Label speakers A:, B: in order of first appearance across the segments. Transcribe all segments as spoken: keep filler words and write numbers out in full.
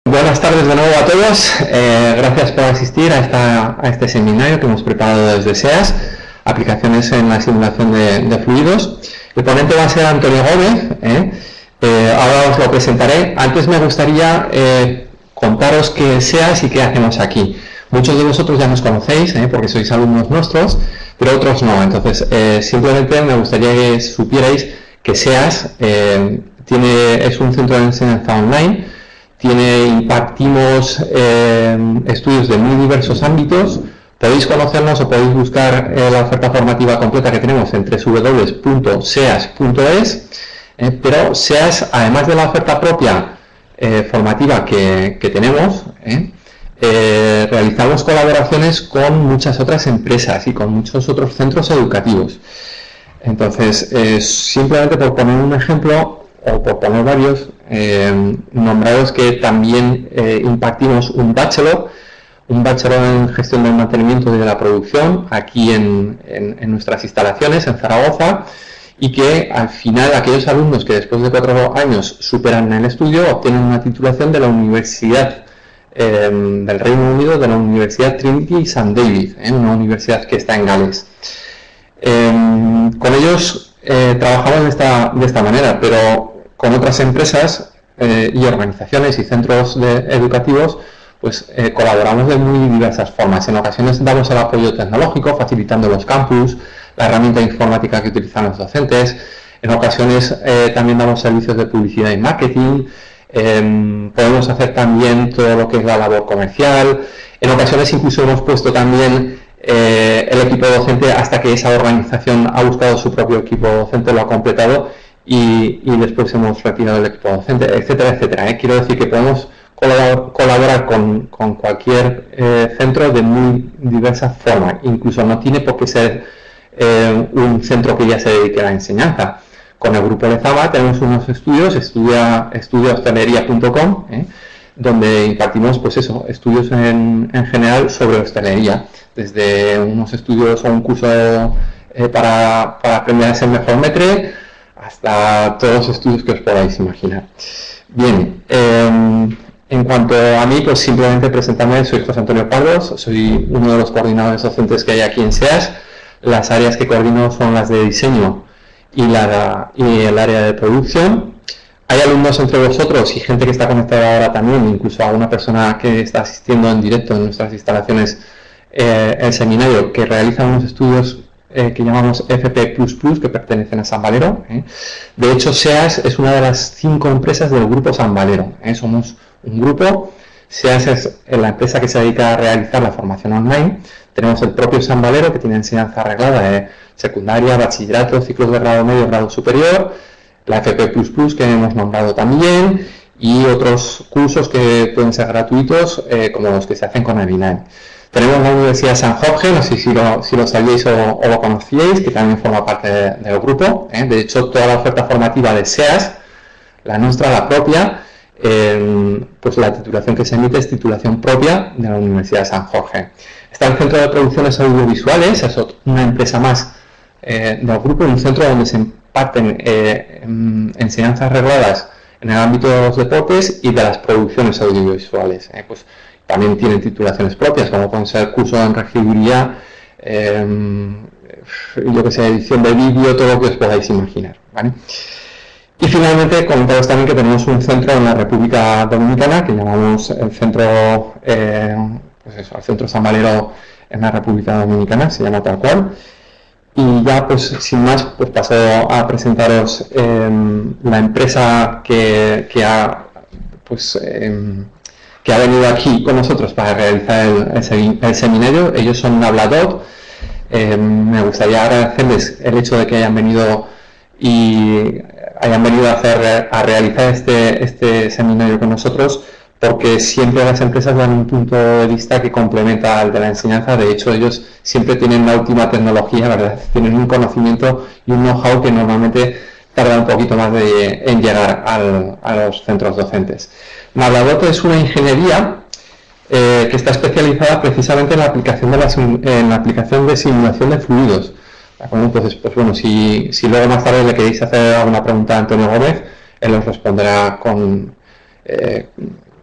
A: Buenas tardes de nuevo a todos. Eh, gracias por asistir a, esta, a este seminario que hemos preparado desde SEAS, aplicaciones en la simulación de, de fluidos. El ponente va a ser Antonio Gómez. ¿eh? Eh, ahora os lo presentaré. Antes me gustaría eh, contaros qué es SEAS y qué hacemos aquí. Muchos de vosotros ya nos conocéis ¿eh? porque sois alumnos nuestros, pero otros no. Entonces, eh, simplemente me gustaría que supierais que SEAS eh, tiene, es un centro de enseñanza online. Tiene, impartimos eh, estudios de muy diversos ámbitos. Podéis conocernos o podéis buscar eh, la oferta formativa completa que tenemos en doble u doble u doble u punto seas punto es. Eh, pero SEAS, además de la oferta propia eh, formativa que, que tenemos, eh, eh, realizamos colaboraciones con muchas otras empresas y con muchos otros centros educativos. Entonces, eh, simplemente por poner un ejemplo, o por poner varios, eh, nombrados que también eh, impartimos un bachelor, un bachelor en gestión del mantenimiento y de la producción, aquí en, en, en nuestras instalaciones, en Zaragoza, y que al final aquellos alumnos que después de cuatro años superan el estudio obtienen una titulación de la Universidad eh, del Reino Unido, de la Universidad Trinity Saint David, eh, una universidad que está en Gales. Eh, con ellos eh, trabajamos de esta, de esta manera, pero con otras empresas eh, y organizaciones y centros de, educativos, pues eh, colaboramos de muy diversas formas. En ocasiones damos el apoyo tecnológico, facilitando los campus, la herramienta informática que utilizan los docentes. En ocasiones eh, también damos servicios de publicidad y marketing. Eh, podemos hacer también todo lo que es la labor comercial. En ocasiones incluso hemos puesto también eh, el equipo docente hasta que esa organización ha buscado su propio equipo docente, lo ha completado y, y después hemos retirado el equipo docente, etcétera, etcétera. ¿eh? Quiero decir que podemos colaborar, colaborar con, con cualquier eh, centro de muy diversas formas. Incluso no tiene por qué ser eh, un centro que ya se dedique a la enseñanza. Con el grupo Lezama tenemos unos estudios, estudia, estudia hostelería punto com, ¿eh? donde impartimos pues eso, estudios en, en general sobre hostelería, desde unos estudios o un curso eh, para, para aprender a ser mejor maître, hasta todos los estudios que os podáis imaginar. Bien, eh, en cuanto a mí, pues simplemente presentarme, soy José Antonio Pardos, soy uno de los coordinadores docentes que hay aquí en SEAS. Las áreas que coordino son las de diseño y, la, y el área de producción. Hay alumnos entre vosotros y gente que está conectada ahora también, incluso alguna persona que está asistiendo en directo en nuestras instalaciones eh, el seminario, que realiza unos estudios eh, que llamamos F P plus plus, que pertenecen a San Valero. ¿eh? De hecho, SEAS es una de las cinco empresas del grupo San Valero. ¿eh? Somos un grupo. SEAS es la empresa que se dedica a realizar la formación online. Tenemos el propio San Valero, que tiene enseñanza arreglada de secundaria, bachillerato, ciclos de grado medio, grado superior, la F P plus plus, que hemos nombrado también, y otros cursos que pueden ser gratuitos, eh, como los que se hacen con el INAE. Tenemos la Universidad San Jorge, no sé si lo, si lo sabíais o, o lo conocíais, que también forma parte de, del grupo. ¿eh? De hecho, toda la oferta formativa de SEAS, la nuestra, la propia, eh, pues la titulación que se emite es titulación propia de la Universidad San Jorge. Está el Centro de Producciones Audiovisuales, es una empresa más eh, del grupo, un centro donde se imparten eh, enseñanzas regladas en el ámbito de los deportes y de las producciones audiovisuales. Eh, pues también tienen titulaciones propias, como pueden ser cursos en regiduría, eh, yo que sé, edición de vídeo, todo lo que os podáis imaginar. ¿vale? Y finalmente comentaros también que tenemos un centro en la República Dominicana que llamamos el centro, eh, pues eso, el centro San Valero en la República Dominicana, se llama tal cual. Y ya, pues sin más, pues paso a presentaros eh, la empresa que, que ha, pues, eh, que ha venido aquí con nosotros para realizar el, el, el seminario. Ellos son Habladot. Eh, me gustaría agradecerles el hecho de que hayan venido y hayan venido a hacer a realizar este, este seminario con nosotros, porque siempre las empresas dan un punto de vista que complementa al de la enseñanza. De hecho, ellos siempre tienen la última tecnología, ¿verdad? Tienen un conocimiento y un know-how que normalmente tarda un poquito más de, en llegar al, a los centros docentes. Habladot es una ingeniería eh, que está especializada precisamente en la aplicación de, la, en la aplicación de simulación de fluidos. Entonces, pues bueno, si, si luego más tarde le queréis hacer alguna pregunta a Antonio Gómez, él os responderá con... Eh,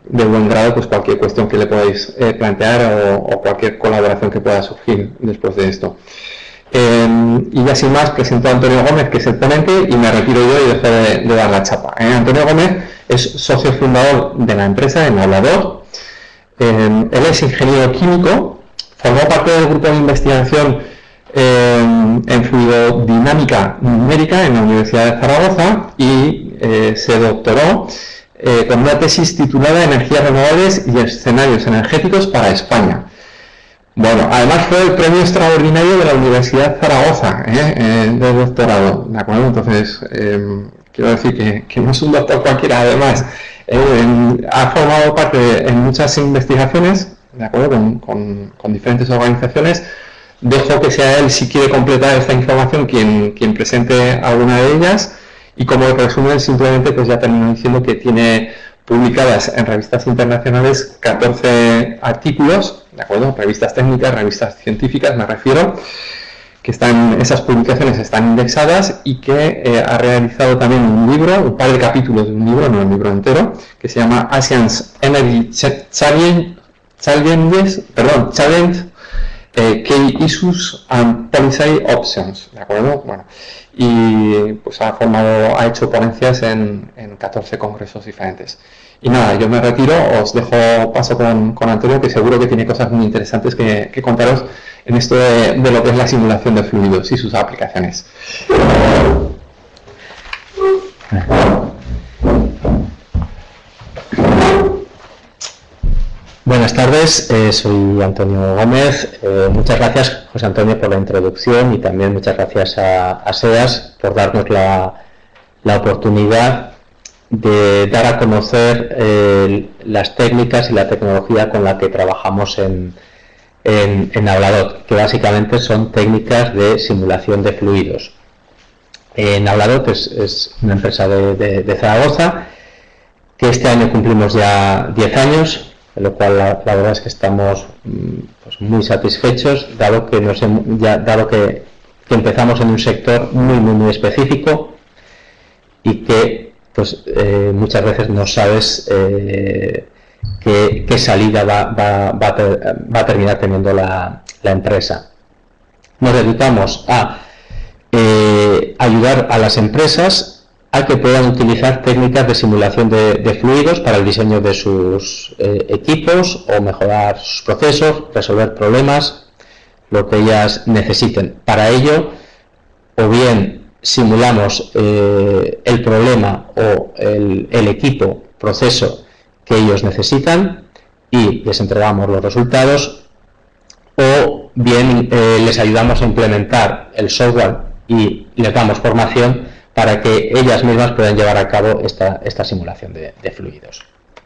A: de buen grado pues cualquier cuestión que le podáis eh, plantear o, o cualquier colaboración que pueda surgir después de esto. Eh, y ya sin más, presento a Antonio Gómez, que es el ponente, y me retiro yo y dejo de, de dar la chapa. Eh, Antonio Gómez es socio fundador de la empresa Enablador. Eh, él es ingeniero químico, formó parte del grupo de investigación eh, en fluidodinámica numérica en la Universidad de Zaragoza y eh, se doctoró eh, con una tesis titulada Energías renovables y escenarios energéticos para España. Bueno, además fue el premio extraordinario de la Universidad de Zaragoza, ¿eh? Eh, de doctorado, ¿de acuerdo? Entonces, eh, quiero decir que, que no es un doctor cualquiera, además. Eh, en, ha formado parte de, en muchas investigaciones, ¿de acuerdo? Con, con, con diferentes organizaciones. Dejo que sea él, si quiere completar esta información, quien, quien presente alguna de ellas. Y como resumen, simplemente pues ya termino diciendo que tiene publicadas en revistas internacionales catorce artículos, ¿de acuerdo? Revistas técnicas, revistas científicas, me refiero, que están, esas publicaciones están indexadas y que eh, ha realizado también un libro, un par de capítulos de un libro, no el libro entero, que se llama Asian's Energy Challenge, Challenges, perdón, Challenge, eh, Key Issues and Policy Options, ¿de acuerdo? Bueno, y pues ha formado, ha hecho ponencias en, en catorce congresos diferentes. Y nada, yo me retiro, os dejo paso con, con Antonio, que seguro que tiene cosas muy interesantes que, que contaros en esto de, de lo que es la simulación de fluidos y sus aplicaciones.
B: Buenas tardes, eh, soy Antonio Gómez. Eh, muchas gracias, José Antonio, por la introducción y también muchas gracias a, a SEAS por darnos la, la oportunidad de dar a conocer eh, las técnicas y la tecnología con la que trabajamos en, en, en Enablador, que básicamente son técnicas de simulación de fluidos. Enablador es, es una empresa de, de, de Zaragoza, que este año cumplimos ya diez años, de lo cual la, la verdad es que estamos pues, muy satisfechos, dado que, nos, ya, dado que, que empezamos en un sector muy, muy, muy específico y que pues, eh, muchas veces no sabes eh, qué, qué salida va, va, va, a ter, va a terminar teniendo la, la empresa. Nos dedicamos a eh, ayudar a las empresas a que puedan utilizar técnicas de simulación de, de fluidos para el diseño de sus eh, equipos o mejorar sus procesos, resolver problemas, lo que ellas necesiten. Para ello, o bien simulamos eh, el problema o el, el equipo, proceso que ellos necesitan y les entregamos los resultados, o bien eh, les ayudamos a implementar el software y les damos formación para que ellas mismas puedan llevar a cabo esta, esta simulación de, de fluidos.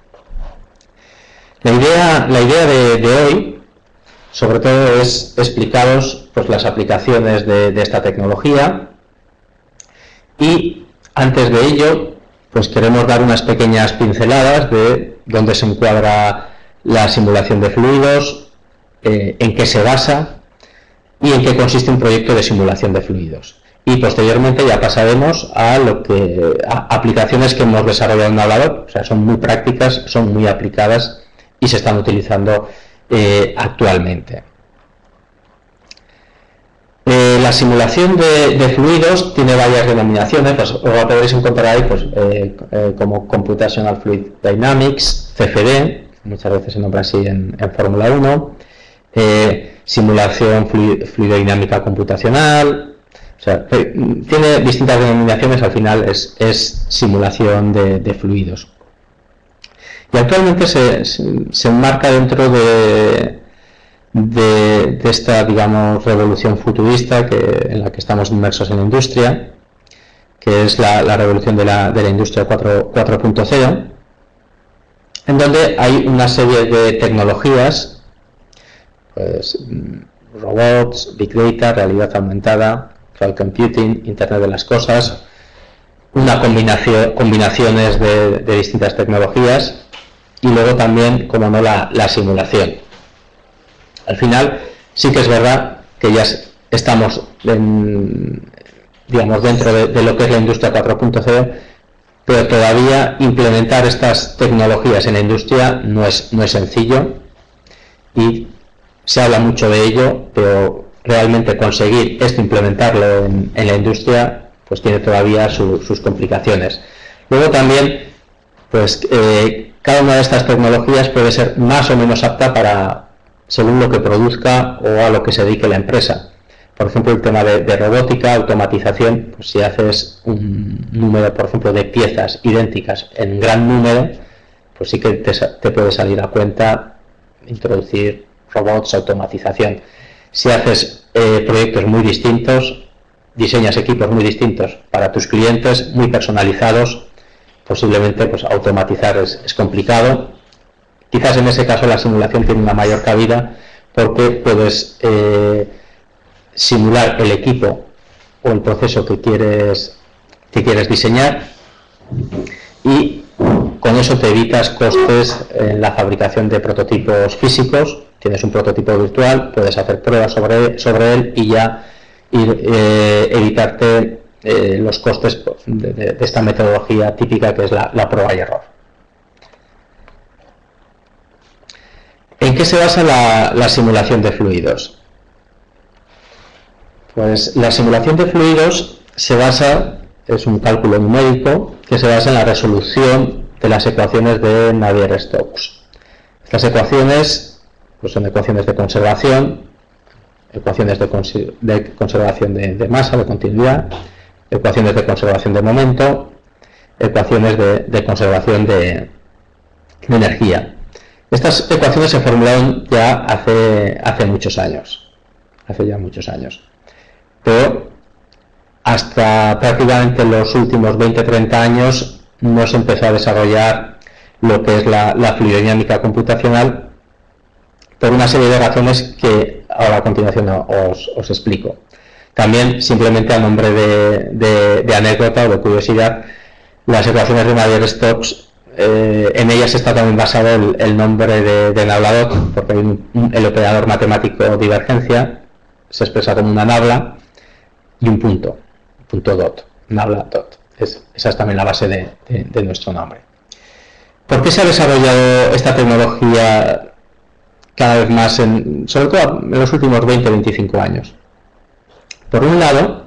B: La idea, la idea de, de hoy, sobre todo, es explicaros pues, las aplicaciones de, de esta tecnología y, antes de ello, pues queremos dar unas pequeñas pinceladas de dónde se encuadra la simulación de fluidos, eh, en qué se basa y en qué consiste un proyecto de simulación de fluidos. Y posteriormente ya pasaremos a lo que a aplicaciones que hemos desarrollado en Enablador, o sea, son muy prácticas, son muy aplicadas y se están utilizando eh, actualmente. Eh, la simulación de, de fluidos tiene varias denominaciones, pues os la podréis encontrar ahí pues, eh, eh, como Computational Fluid Dynamics, C F D, muchas veces se nombra así en, en Fórmula uno, eh, simulación fluid, fluidodinámica computacional. O sea, tiene distintas denominaciones, al final es, es simulación de, de fluidos. Y actualmente se, se, se enmarca dentro de, de, de esta, digamos, revolución futurista que, en la que estamos inmersos en la industria, que es la, la revolución de la, de la industria cuatro punto cero, en donde hay una serie de tecnologías, pues, robots, big data, realidad aumentada, cloud computing, Internet de las cosas, una combinación, combinaciones de, de distintas tecnologías y luego también, como no, la, la simulación. Al final, sí que es verdad que ya estamos en, digamos, dentro de, de lo que es la industria cuatro punto cero, pero todavía implementar estas tecnologías en la industria no es, no es sencillo y se habla mucho de ello, pero realmente conseguir esto, implementarlo en, en la industria, pues tiene todavía su, sus complicaciones. Luego también, pues eh, cada una de estas tecnologías puede ser más o menos apta para, según lo que produzca o a lo que se dedique la empresa. Por ejemplo, el tema de, de robótica, automatización, pues si haces un número, por ejemplo, de piezas idénticas en gran número, pues sí que te, te puede salir a cuenta introducir robots, automatización. Si haces eh, proyectos muy distintos, diseñas equipos muy distintos para tus clientes, muy personalizados, posiblemente pues automatizar es, es complicado. Quizás en ese caso la simulación tiene una mayor cabida porque puedes eh, simular el equipo o el proceso que quieres, que quieres diseñar y con eso te evitas costes en la fabricación de prototipos físicos. Tienes un prototipo virtual, puedes hacer pruebas sobre, sobre él y ya ir, eh, evitarte eh, los costes de, de, de esta metodología típica que es la, la prueba y error. ¿En qué se basa la, la simulación de fluidos? Pues la simulación de fluidos se basa, es un cálculo numérico que se basa en la resolución de las ecuaciones de Navier-Stokes. Estas ecuaciones pues son ecuaciones de conservación, ecuaciones de, cons de conservación de, de masa, de continuidad, ecuaciones de conservación de momento, ecuaciones de, de conservación de, de energía. Estas ecuaciones se formularon ya hace, hace muchos años, hace ya muchos años. Pero hasta prácticamente los últimos veinte a treinta años no se empezó a desarrollar lo que es la, la fluidodinámica computacional por una serie de razones que ahora a continuación os, os explico. También, simplemente a nombre de, de, de anécdota o de curiosidad, las ecuaciones de Navier-Stokes, eh, en ellas está también basado el, el nombre de, de nabla-dot, porque hay un, el operador matemático divergencia se expresa como una nabla y un punto, punto dot, nabla-dot. Es, esa es también la base de, de, de nuestro nombre. ¿Por qué se ha desarrollado esta tecnología cada vez más, en, sobre todo en los últimos veinte a veinticinco años? Por un lado,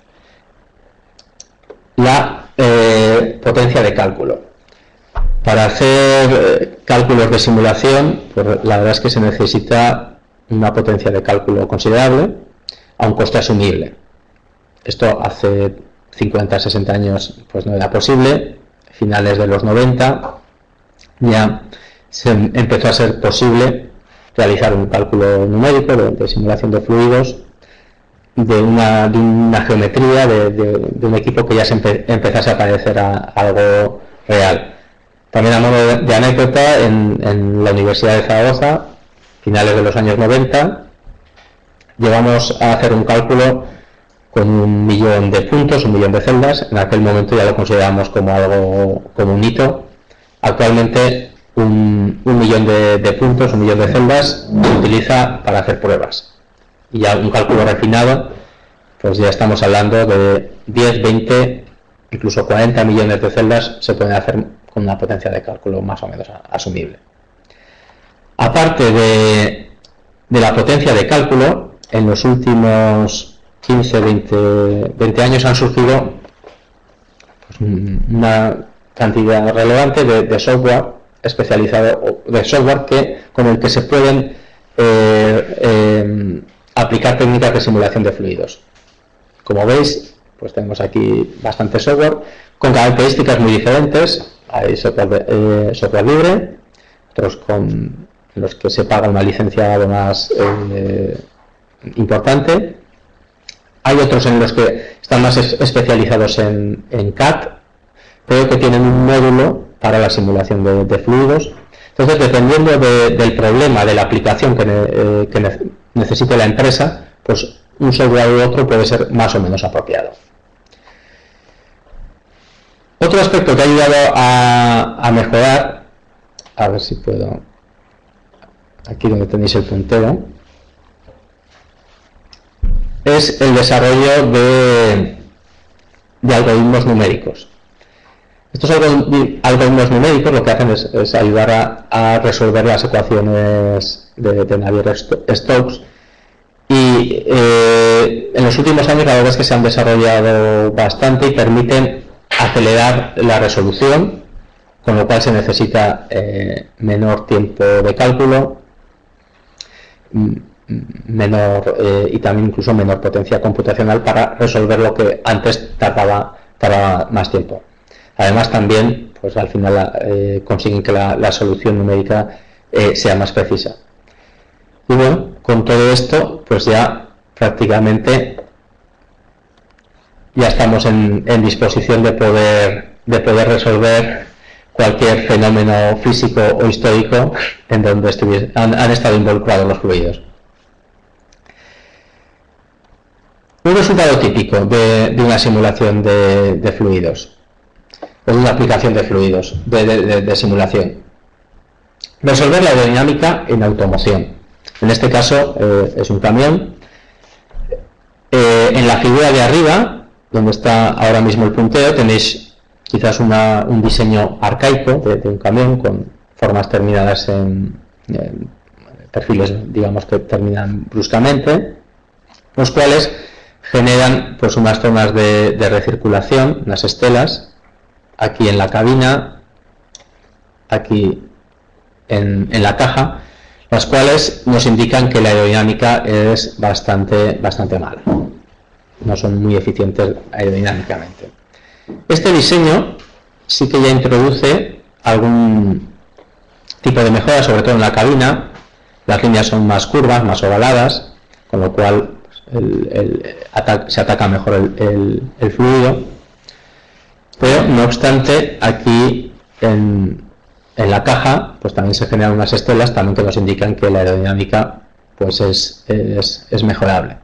B: la eh, potencia de cálculo. Para hacer eh, cálculos de simulación, pues la verdad es que se necesita una potencia de cálculo considerable a un coste asumible. Esto hace cincuenta a sesenta años pues no era posible. Finales de los noventa ya se empezó a ser posible realizar un cálculo numérico de, de simulación de fluidos de una, de una geometría, de, de, de un equipo que ya se empe, empezase a parecer a, a algo real. También a modo de, de anécdota, en, en la Universidad de Zaragoza, finales de los años noventa, llegamos a hacer un cálculo con un millón de puntos, un millón de celdas. En aquel momento ya lo consideramos como algo, como un hito. Actualmente un, un millón de, de puntos, un millón de celdas se utiliza para hacer pruebas. Y ya un cálculo refinado, pues ya estamos hablando de diez, veinte, incluso cuarenta millones de celdas se pueden hacer con una potencia de cálculo más o menos asumible. Aparte de, de la potencia de cálculo, en los últimos quince, veinte años han surgido pues, una cantidad relevante de, de software especializado, de software que, con el que se pueden eh, eh, aplicar técnicas de simulación de fluidos. Como veis, pues tenemos aquí bastante software con características muy diferentes. Hay software, eh, software libre, otros con los que se paga una licencia además eh, importante. Hay otros en los que están más es, especializados en, en C A D, pero que tienen un módulo para la simulación de, de fluidos. Entonces, dependiendo de, del problema, de la aplicación que, eh, que ne necesite la empresa, pues un software u otro puede ser más o menos apropiado. Otro aspecto que ha ayudado a, a mejorar, a ver si puedo, aquí donde tenéis el puntero, es el desarrollo de, de algoritmos numéricos. Estos algoritmos numéricos lo que hacen es, es ayudar a, a resolver las ecuaciones de, de Navier-Stokes, y eh, en los últimos años la verdad es que se han desarrollado bastante y permiten acelerar la resolución, con lo cual se necesita eh, menor tiempo de cálculo, menor eh, y también incluso menor potencia computacional para resolver lo que antes tardaba, tardaba más tiempo. Además también, pues al final eh, consiguen que la, la solución numérica eh, sea más precisa. Y bueno, con todo esto, pues ya prácticamente ya estamos en, en disposición de poder, de poder resolver cualquier fenómeno físico o histórico en donde estuviese, han, han estado involucrados los fluidos. Un resultado típico de, de una simulación de, de fluidos, o de una aplicación de fluidos, de, de, de, de simulación. Resolver la aerodinámica en automoción. En este caso eh, es un camión. Eh, en la figura de arriba, donde está ahora mismo el punteo, tenéis quizás una, un diseño arcaico de, de un camión con formas terminadas en, en perfiles, digamos, que terminan bruscamente, los cuales generan pues unas zonas de, de recirculación, unas estelas, aquí en la cabina, aquí en, en la caja, las cuales nos indican que la aerodinámica es bastante, bastante mala. No son muy eficientes aerodinámicamente. Este diseño sí que ya introduce algún tipo de mejora, sobre todo en la cabina. Las líneas son más curvas, más ovaladas, con lo cual el, el, ataca, se ataca mejor el, el, el fluido. Pero no obstante, aquí en, en la caja pues también se generan unas estelas también que nos indican que la aerodinámica pues es, es, es mejorable.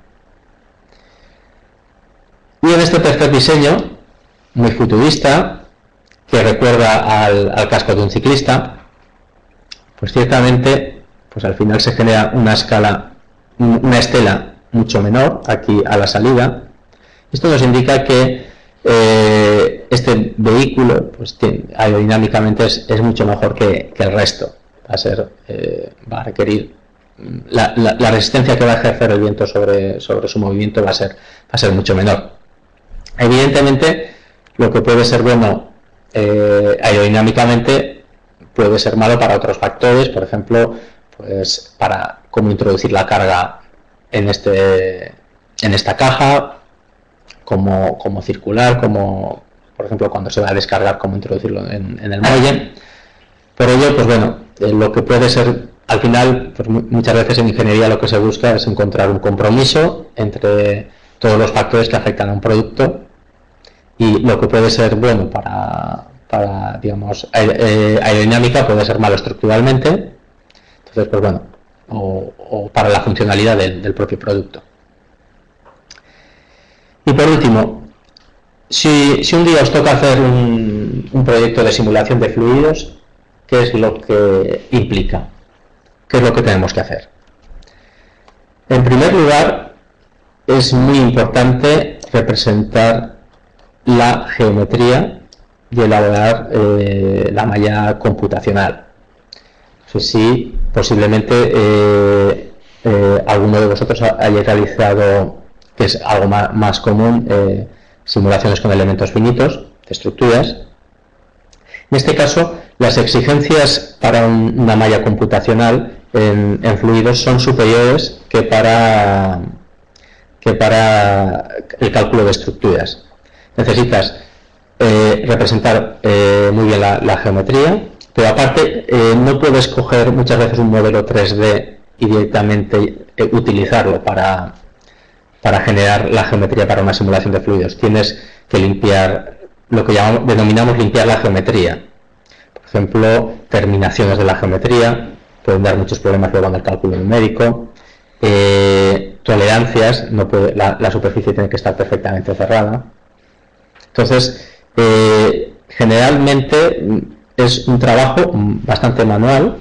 B: Y en este tercer diseño, muy futurista, que recuerda al, al casco de un ciclista, pues ciertamente pues al final se genera una escala, una estela mucho menor aquí a la salida. Esto nos indica que eh, este vehículo pues tiene, aerodinámicamente es, es mucho mejor que, que el resto. Va a ser, eh, va a requerir la, la, la resistencia que va a ejercer el viento sobre, sobre su movimiento va a ser, va a ser mucho menor. Evidentemente, lo que puede ser bueno eh, aerodinámicamente puede ser malo para otros factores, por ejemplo, pues para cómo introducir la carga en este en esta caja, cómo, cómo circular, como por ejemplo cuando se va a descargar, cómo introducirlo en, en el muelle. Por ello, pues bueno, eh, lo que puede ser al final, pues muchas veces en ingeniería lo que se busca es encontrar un compromiso entre todos los factores que afectan a un producto, y lo que puede ser bueno para, para digamos, aerodinámica puede ser malo estructuralmente, entonces pues bueno, o, o para la funcionalidad del, del propio producto. Y por último, si, si un día os toca hacer un, un proyecto de simulación de fluidos, ¿qué es lo que implica? ¿Qué es lo que tenemos que hacer? En primer lugar, es muy importante representar la geometría y elaborar eh, la malla computacional. No sé si posiblemente eh, eh, alguno de vosotros haya realizado, que es algo más, más común, eh, simulaciones con elementos finitos de estructuras. En este caso, las exigencias para un, una malla computacional en, en fluidos son superiores que para que para el cálculo de estructuras. Necesitas eh, representar eh, muy bien la, la geometría, pero aparte eh, no puedes coger muchas veces un modelo tres D y directamente eh, utilizarlo para, para generar la geometría para una simulación de fluidos. Tienes que limpiar lo que llamamos, denominamos limpiar la geometría. Por ejemplo, terminaciones de la geometría pueden dar muchos problemas luego en el cálculo numérico. Eh, tolerancias, no puede, la, la superficie tiene que estar perfectamente cerrada. Entonces, eh, generalmente es un trabajo bastante manual,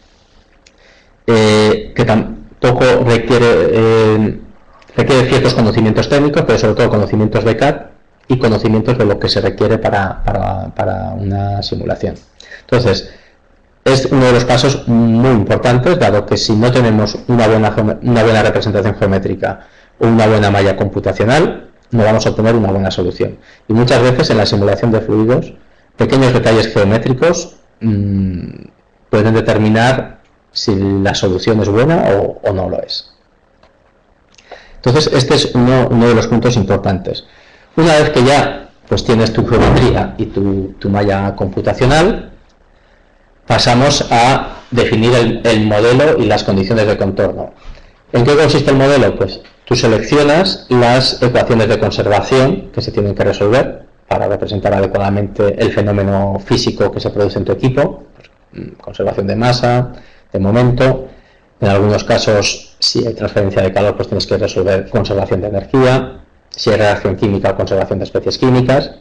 B: eh, que tampoco requiere, eh, requiere ciertos conocimientos técnicos, pero sobre todo conocimientos de C A D, y conocimientos de lo que se requiere para, para, para una simulación. Entonces, es uno de los pasos muy importantes, dado que si no tenemos una buena, una buena representación geométrica o una buena malla computacional, no vamos a obtener una buena solución. Y muchas veces en la simulación de fluidos, pequeños detalles geométricos mmm, pueden determinar si la solución es buena o, o no lo es. Entonces, este es uno, uno de los puntos importantes. Una vez que ya pues, tienes tu geometría y tu, tu malla computacional, pasamos a definir el, el modelo y las condiciones de contorno. ¿En qué consiste el modelo? Pues tú seleccionas las ecuaciones de conservación que se tienen que resolver para representar adecuadamente el fenómeno físico que se produce en tu equipo, pues, conservación de masa, de momento. En algunos casos, si hay transferencia de calor, pues tienes que resolver conservación de energía. Si hay reacción química, conservación de especies químicas.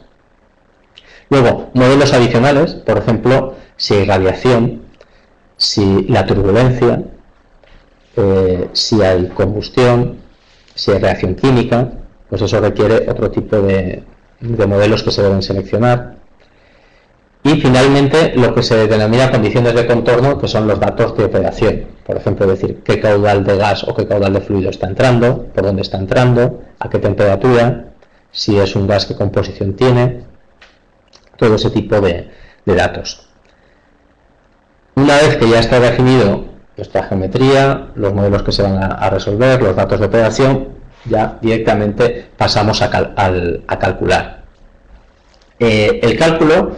B: Luego, modelos adicionales, por ejemplo, si hay radiación, si la turbulencia, eh, si hay combustión, si hay reacción química, pues eso requiere otro tipo de, de modelos que se deben seleccionar. Y finalmente, lo que se denomina condiciones de contorno, que son los datos de operación. Por ejemplo, decir qué caudal de gas o qué caudal de fluido está entrando, por dónde está entrando, a qué temperatura, si es un gas, qué composición tiene, todo ese tipo de, de datos. Una vez que ya está definido nuestra geometría, los modelos que se van a, a resolver, los datos de operación, ya directamente pasamos a, cal, al, a calcular. Eh, el cálculo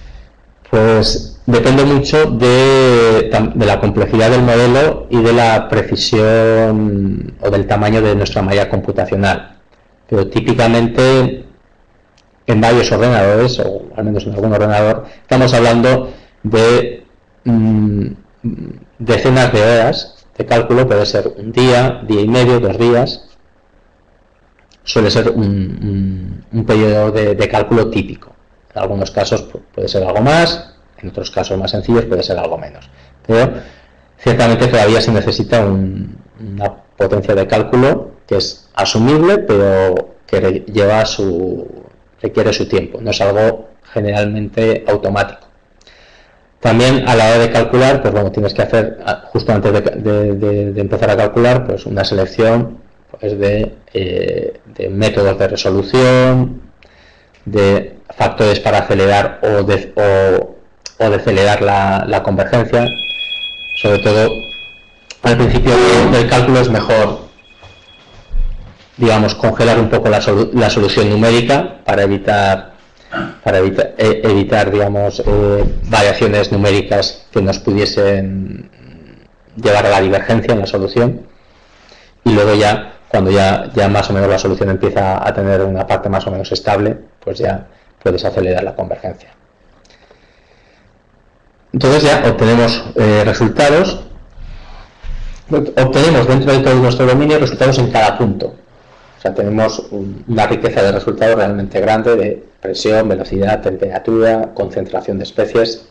B: pues depende mucho de, de la complejidad del modelo y de la precisión o del tamaño de nuestra malla computacional. Pero típicamente en varios ordenadores, o al menos en algún ordenador, estamos hablando de mmm, decenas de horas de cálculo. Puede ser un día, día y medio, dos días. Suele ser un, un, un periodo de, de cálculo típico. En algunos casos puede ser algo más, en otros casos más sencillos puede ser algo menos. Pero ciertamente todavía se necesita un, una potencia de cálculo que es asumible, pero que lleva su, requiere su tiempo. No es algo generalmente automático. También a la hora de calcular, pues bueno, tienes que hacer, justo antes de, de, de, de empezar a calcular, pues una selección pues de, eh, de métodos de resolución, de factores para acelerar o, de, o, o decelerar la, la convergencia. Sobre todo al principio del cálculo es mejor, digamos, congelar un poco la, solu la solución numérica para evitar para evitar, eh, evitar digamos, eh, variaciones numéricas que nos pudiesen llevar a la divergencia en la solución, y luego ya cuando ya, ya más o menos la solución empieza a tener una parte más o menos estable, pues ya puedes acelerar la convergencia. Entonces ya obtenemos eh, resultados, obtenemos dentro de todo nuestro dominio resultados en cada punto. O sea, tenemos un, una riqueza de resultados realmente grande de presión, velocidad, temperatura, concentración de especies.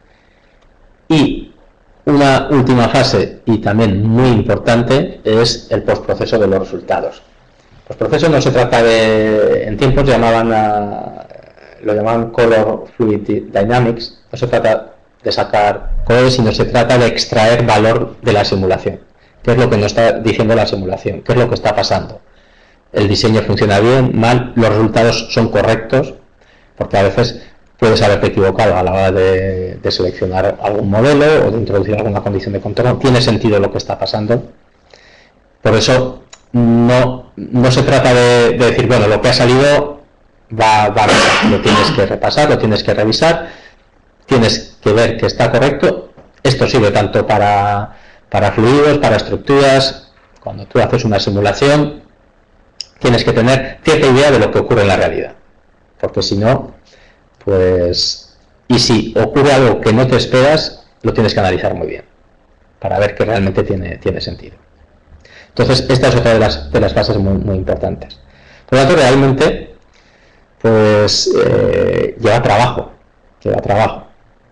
B: Y una última fase, y también muy importante, es el postproceso de los resultados. El postproceso no se trata de, en tiempos llamaban a, lo llamaban Color Fluid Dynamics, no se trata de sacar colores, sino se trata de extraer valor de la simulación. ¿Qué es lo que nos está diciendo la simulación? ¿Qué es lo que está pasando? El diseño funciona bien, mal, los resultados son correctos, porque a veces puedes haberte equivocado a la hora de, de seleccionar algún modelo o de introducir alguna condición de contorno. Tiene sentido lo que está pasando. Por eso no, no se trata de, de decir, bueno, lo que ha salido va, va a lo tienes que repasar, lo tienes que revisar, tienes que ver que está correcto. Esto sirve tanto para, para fluidos, para estructuras. Cuando tú haces una simulación, tienes que tener cierta idea de lo que ocurre en la realidad, porque si no, pues, y si ocurre algo que no te esperas, lo tienes que analizar muy bien para ver que realmente tiene, tiene sentido. Entonces, esta es otra de las, de las fases muy, muy importantes. Por lo tanto, realmente, pues, eh, lleva trabajo, lleva trabajo.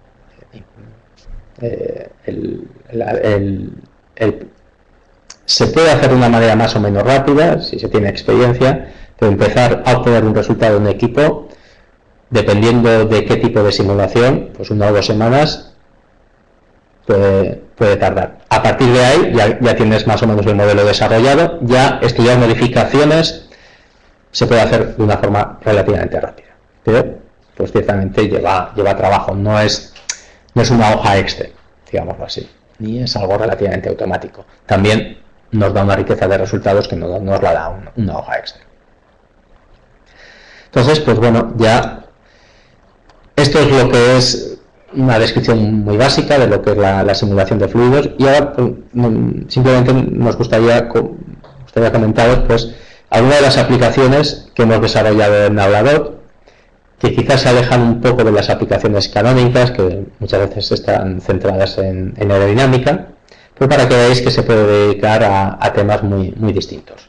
B: Eh, el, el, el, el, se puede hacer de una manera más o menos rápida, si se tiene experiencia, Pero empezar a obtener un resultado en equipo, dependiendo de qué tipo de simulación, pues una o dos semanas puede, puede tardar. A partir de ahí ya, ya tienes más o menos el modelo desarrollado, ya estudiar modificaciones se puede hacer de una forma relativamente rápida. Pero, pues ciertamente lleva, lleva trabajo, no es, no es una hoja Excel, digámoslo así, ni es algo relativamente automático. También nos da una riqueza de resultados que no nos la da una, una hoja Excel. Entonces, pues bueno, ya esto es lo que es una descripción muy básica de lo que es la, la simulación de fluidos, y ahora pues, simplemente nos gustaría, gustaría comentaros pues algunas de las aplicaciones que hemos desarrollado en Habladot, que quizás se alejan un poco de las aplicaciones canónicas, que muchas veces están centradas en, en aerodinámica, pero para que veáis que se puede dedicar a, a temas muy, muy distintos.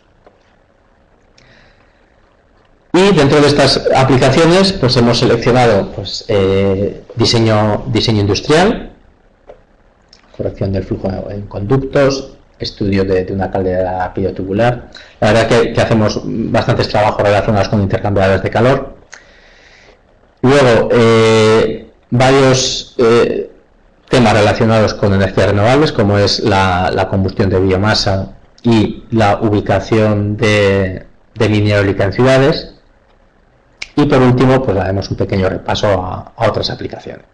B: Y dentro de estas aplicaciones pues hemos seleccionado pues, eh, diseño, diseño industrial, corrección del flujo en conductos, estudio de, de una caldera pilotubular. La verdad que, que hacemos bastantes trabajos relacionados con intercambiadores de calor. Luego, eh, varios eh, temas relacionados con energías renovables, como es la, la combustión de biomasa y la ubicación de, de línea eólica en ciudades. Y por último, pues haremos un pequeño repaso a, a otras aplicaciones.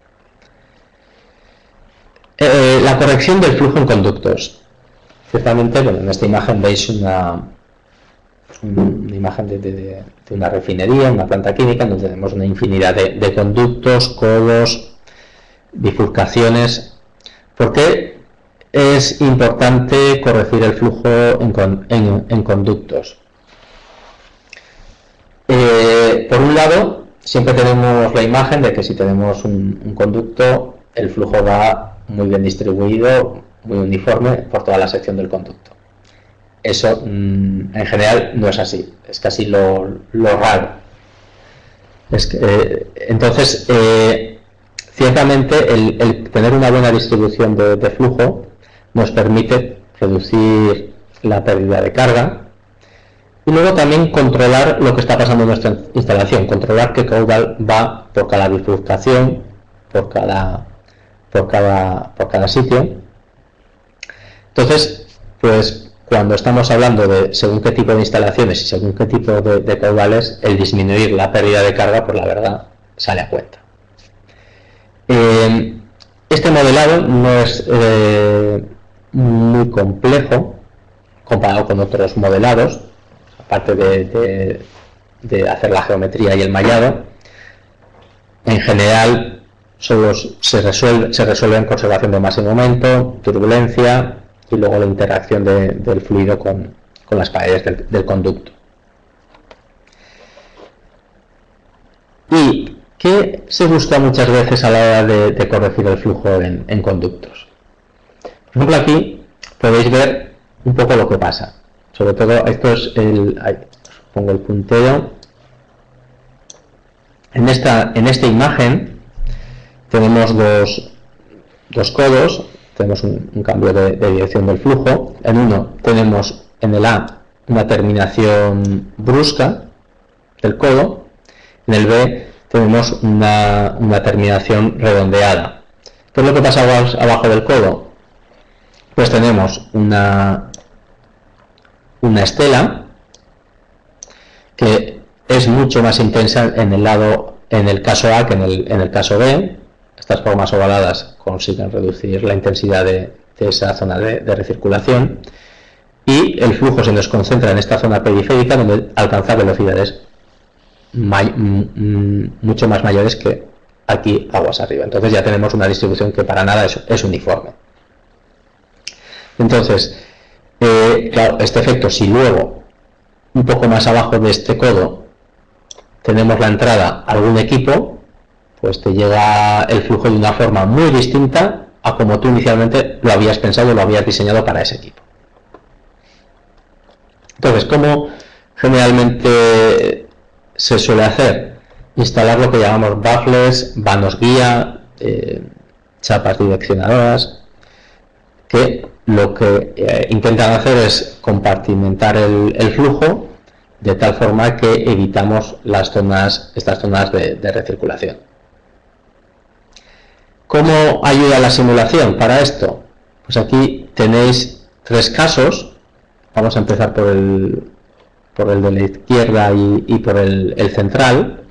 B: Eh, la corrección del flujo en conductos. Ciertamente, bueno, en esta imagen veis una, una imagen de, de, de una refinería, una planta química, donde tenemos una infinidad de, de conductos, codos, bifurcaciones. ¿Por qué es importante corregir el flujo en, en, en conductos? Eh, por un lado, siempre tenemos la imagen de que si tenemos un, un conducto, el flujo va muy bien distribuido, muy uniforme por toda la sección del conducto. Eso mmm, en general no es así, es casi lo, lo raro. Es que, eh, entonces, eh, ciertamente el, el tener una buena distribución de, de flujo nos permite reducir la pérdida de carga. Y luego también controlar lo que está pasando en nuestra instalación, controlar qué caudal va por cada bifurcación, por cada, por cada, por cada sitio. Entonces, pues cuando estamos hablando de según qué tipo de instalaciones y según qué tipo de, de caudales, el disminuir la pérdida de carga, pues la verdad sale a cuenta. Eh, este modelado no es eh, muy complejo comparado con otros modelados. Aparte de, de, de hacer la geometría y el mallado, en general solo se resuelve, se resuelve en conservación de masa y momento, turbulencia y luego la interacción de, del fluido con, con las paredes del, del conducto. ¿Y qué se busca muchas veces a la hora de, de corregir el flujo en, en conductos? Por ejemplo, aquí podéis ver un poco lo que pasa. Sobre todo, esto es el, ahí, pongo el puntero. En esta, en esta imagen tenemos dos, dos codos, tenemos un, un cambio de, de dirección del flujo. En uno tenemos en el A una terminación brusca del codo, en el B tenemos una, una terminación redondeada. ¿Qué es lo que pasa abajo del codo? Pues tenemos una una estela que es mucho más intensa en el lado, en el caso A que en el, en el caso B. Estas formas ovaladas consiguen reducir la intensidad de, de esa zona de, de recirculación, y el flujo se nos concentra en esta zona periférica, donde alcanza velocidades may, m, mucho más mayores que aquí aguas arriba. Entonces ya tenemos una distribución que para nada es, es uniforme. Entonces, Eh, claro, este efecto, si luego un poco más abajo de este codo tenemos la entrada a algún equipo, pues te llega el flujo de una forma muy distinta a como tú inicialmente lo habías pensado, lo habías diseñado para ese equipo. Entonces, ¿cómo generalmente se suele hacer? Instalar lo que llamamos baffles, vanos guía, eh, chapas direccionadoras, que lo que eh, intentan hacer es compartimentar el, el flujo de tal forma que evitamos las zonas, estas zonas de, de recirculación. ¿Cómo ayuda la simulación para esto? Pues aquí tenéis tres casos. Vamos a empezar por el, por el de la izquierda y, y por el, el central,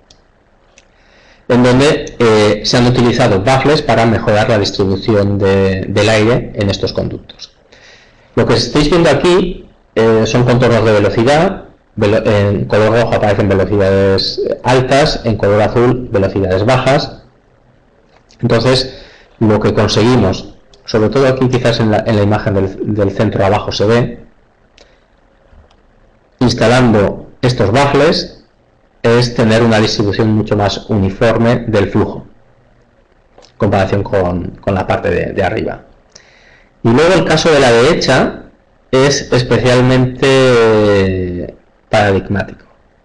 B: en donde eh, se han utilizado baffles para mejorar la distribución de, del aire en estos conductos. Lo que estáis viendo aquí eh, son contornos de velocidad. En color rojo aparecen velocidades altas, en color azul velocidades bajas. Entonces, lo que conseguimos, sobre todo aquí quizás en la, en la imagen del, del centro abajo se ve, instalando estos baffles, es tener una distribución mucho más uniforme del flujo, en comparación con, con la parte de, de arriba. Y luego el caso de la derecha es especialmente paradigmático.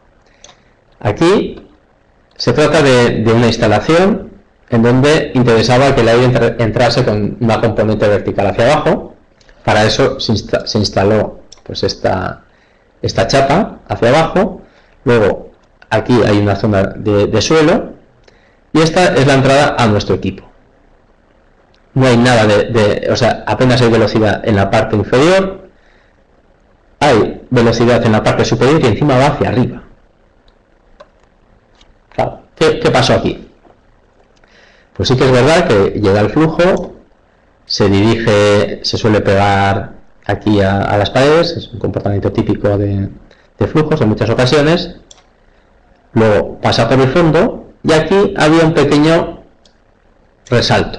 B: Aquí se trata de, de una instalación en donde interesaba que el aire entrase con una componente vertical hacia abajo. Para eso se, insta se instaló pues esta, esta chapa hacia abajo. Luego aquí hay una zona de, de suelo y esta es la entrada a nuestro equipo. No hay nada de, de, o sea, apenas hay velocidad en la parte inferior, hay velocidad en la parte superior y encima va hacia arriba. Claro, ¿qué, qué pasó aquí? Pues sí que es verdad que llega el flujo, se dirige, se suele pegar aquí a, a las paredes, es un comportamiento típico de, de flujos en muchas ocasiones, luego pasa por el fondo y aquí había un pequeño resalto.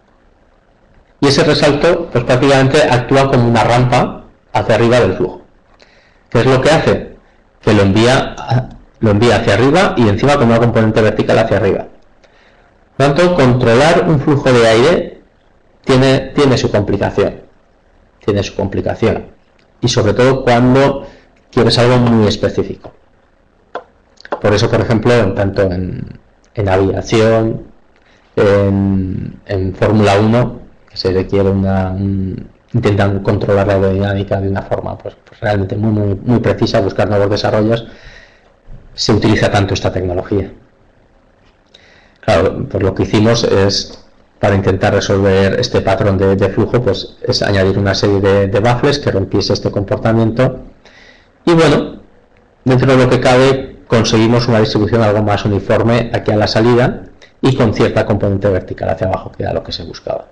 B: Y ese resalto pues prácticamente actúa como una rampa hacia arriba del flujo. ¿Qué es lo que hace? Que lo envía, lo envía hacia arriba y encima con una componente vertical hacia arriba. Por lo tanto, controlar un flujo de aire tiene, tiene su complicación. Tiene su complicación. Y sobre todo cuando quieres algo muy específico. Por eso, por ejemplo, tanto en, en aviación, en, en Fórmula uno, que se requiere una, un, intentan controlar la aerodinámica de una forma pues, pues realmente muy, muy, muy precisa, buscar nuevos desarrollos, se utiliza tanto esta tecnología. Claro, pues lo que hicimos es, para intentar resolver este patrón de, de flujo, pues es añadir una serie de, de baffles que rompiese este comportamiento y bueno, dentro de lo que cabe conseguimos una distribución algo más uniforme aquí a la salida y con cierta componente vertical hacia abajo, que era lo que se buscaba.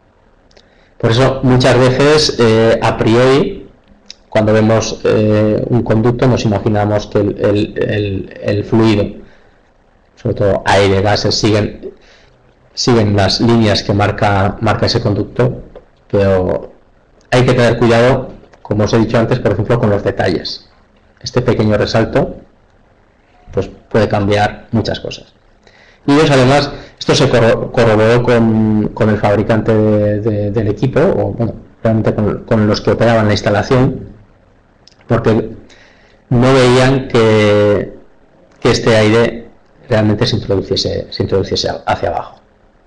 B: Por eso muchas veces eh, a priori cuando vemos eh, un conducto nos imaginamos que el, el, el, el fluido, sobre todo aire, gases, siguen, siguen las líneas que marca, marca ese conducto, pero hay que tener cuidado, como os he dicho antes, por ejemplo con los detalles. Este pequeño resalto pues puede cambiar muchas cosas. Y ellos además, esto se corroboró con, con el fabricante de, de, del equipo, o bueno, realmente con, con los que operaban la instalación, porque no veían que, que este aire realmente se introduciese, se introduciese hacia abajo.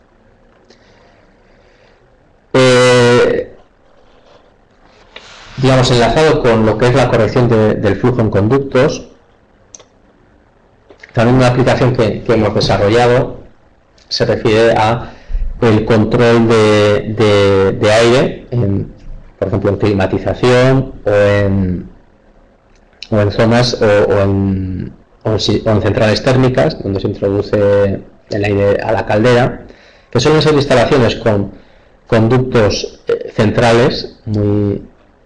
B: Eh, digamos, enlazado con lo que es la corrección de, del flujo en conductos, también una aplicación que, que hemos desarrollado se refiere a el control de, de, de aire, en, por ejemplo en climatización o en, o en zonas o, o, en, o, en, o en centrales térmicas donde se introduce el aire a la caldera, que suelen ser instalaciones con conductos centrales muy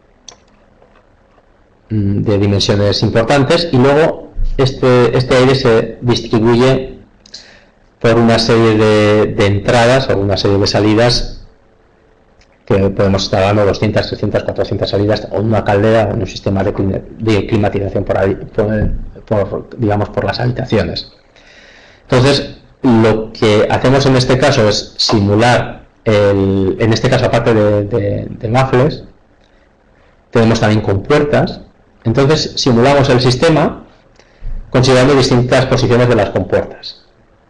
B: de dimensiones importantes y luego Este, este aire se distribuye por una serie de, de entradas o una serie de salidas que podemos estar hablando doscientas, trescientas, cuatrocientas salidas o una caldera o un sistema de, de climatización por, ahí, por, por, digamos, por las habitaciones. Entonces, lo que hacemos en este caso es simular, el, en este caso aparte de, de, de baffles, tenemos también compuertas. Entonces, simulamos el sistema considerando distintas posiciones de las compuertas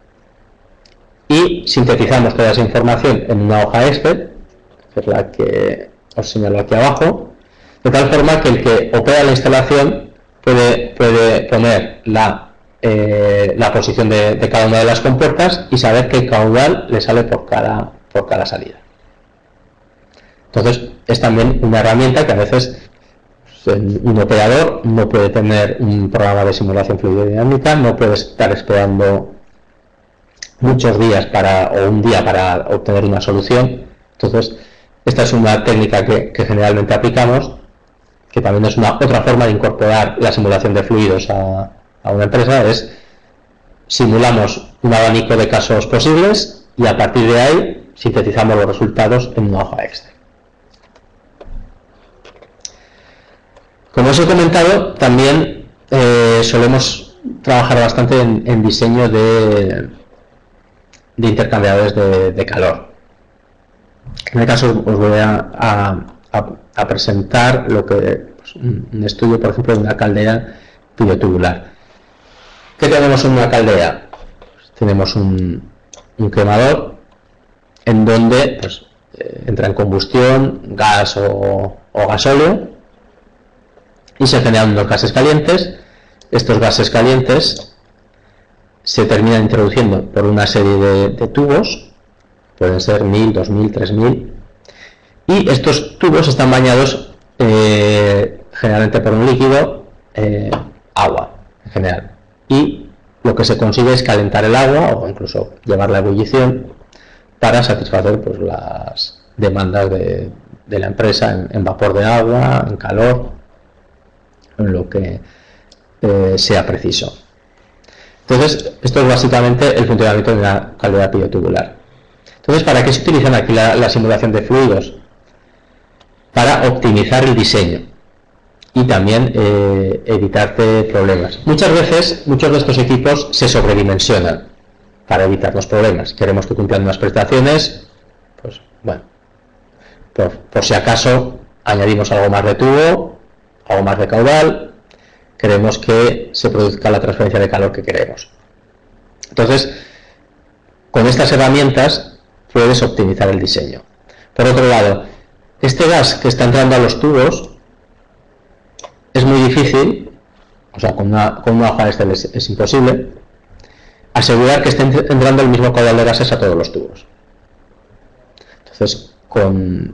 B: y sintetizamos toda esa información en una hoja Excel, que es la que os señalo aquí abajo, de tal forma que el que opera la instalación puede, puede poner la, eh, la posición de, de cada una de las compuertas y saber qué caudal le sale por cada, por cada salida. Entonces, es también una herramienta que a veces un operador no puede tener un programa de simulación fluidodinámica, no puede estar esperando muchos días para, o un día para obtener una solución. Entonces, esta es una técnica que, que generalmente aplicamos, que también es una otra forma de incorporar la simulación de fluidos a, a una empresa, es simulamos un abanico de casos posibles y a partir de ahí sintetizamos los resultados en una hoja Excel. Como os he comentado, también eh, solemos trabajar bastante en, en diseño de, de intercambiadores de, de calor. En este caso os voy a, a, a presentar lo que, pues, un estudio, por ejemplo, de una caldera pirotubular. ¿Qué tenemos en una caldera? Pues tenemos un, un quemador en donde pues, eh, entra en combustión gas o, o gasóleo y se generan unos gases calientes. Estos gases calientes se terminan introduciendo por una serie de, de tubos, pueden ser mil, dos mil, tres mil, y estos tubos están bañados eh, generalmente por un líquido, eh, agua en general, y lo que se consigue es calentar el agua o incluso llevarla a ebullición para satisfacer pues, las demandas de, de la empresa en, en vapor de agua, en calor, en lo que eh, sea preciso. Entonces, esto es básicamente el funcionamiento de una caldera pirotubular. Entonces, ¿para qué se utiliza aquí la, la simulación de fluidos? Para optimizar el diseño y también eh, evitarte problemas. Muchas veces, muchos de estos equipos se sobredimensionan para evitar los problemas. Queremos que cumplan unas prestaciones, pues bueno, por, por si acaso añadimos algo más de tubo, algo más de caudal, queremos que se produzca la transferencia de calor que queremos. Entonces, con estas herramientas puedes optimizar el diseño. Por otro lado, este gas que está entrando a los tubos es muy difícil, o sea, con una, con una hoja Excel es, es imposible, asegurar que esté entrando el mismo caudal de gases a todos los tubos. Entonces, con,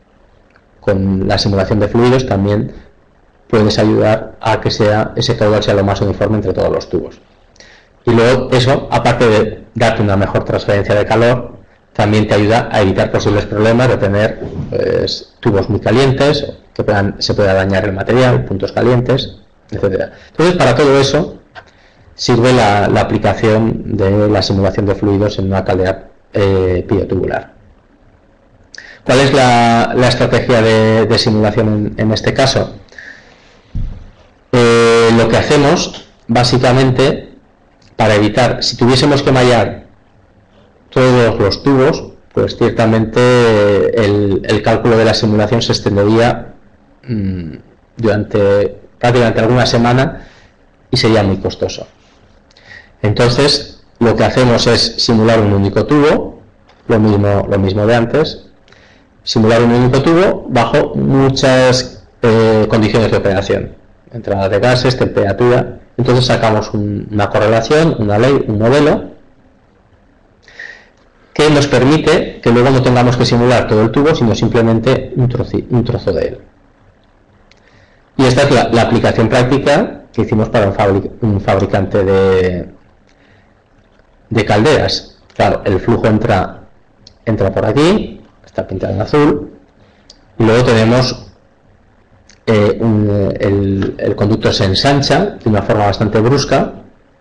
B: con la simulación de fluidos también puedes ayudar a que sea, ese caudal sea lo más uniforme entre todos los tubos. Y luego eso, aparte de darte una mejor transferencia de calor, también te ayuda a evitar posibles problemas de tener pues, tubos muy calientes, que puedan, se pueda dañar el material, puntos calientes, etcétera. Entonces, para todo eso sirve la, la aplicación de la simulación de fluidos en una caldera eh, pirotubular. ¿Cuál es la, la estrategia de, de simulación en, en este caso? Eh, lo que hacemos, básicamente, para evitar, si tuviésemos que mallar todos los tubos, pues ciertamente el, el cálculo de la simulación se extendería mmm, durante prácticamente alguna semana y sería muy costoso. Entonces, lo que hacemos es simular un único tubo, lo mismo, lo mismo de antes, simular un único tubo bajo muchas eh, condiciones de operación. Entrada de gases, temperatura. Entonces sacamos un, una correlación, una ley, un modelo que nos permite que luego no tengamos que simular todo el tubo, sino simplemente un, troci, un trozo de él. Y esta es la, la aplicación práctica que hicimos para un, fabric, un fabricante de, de calderas. Claro, el flujo entra, entra por aquí, está pintado en azul, y luego tenemos Eh, un, el, el conducto se ensancha de una forma bastante brusca,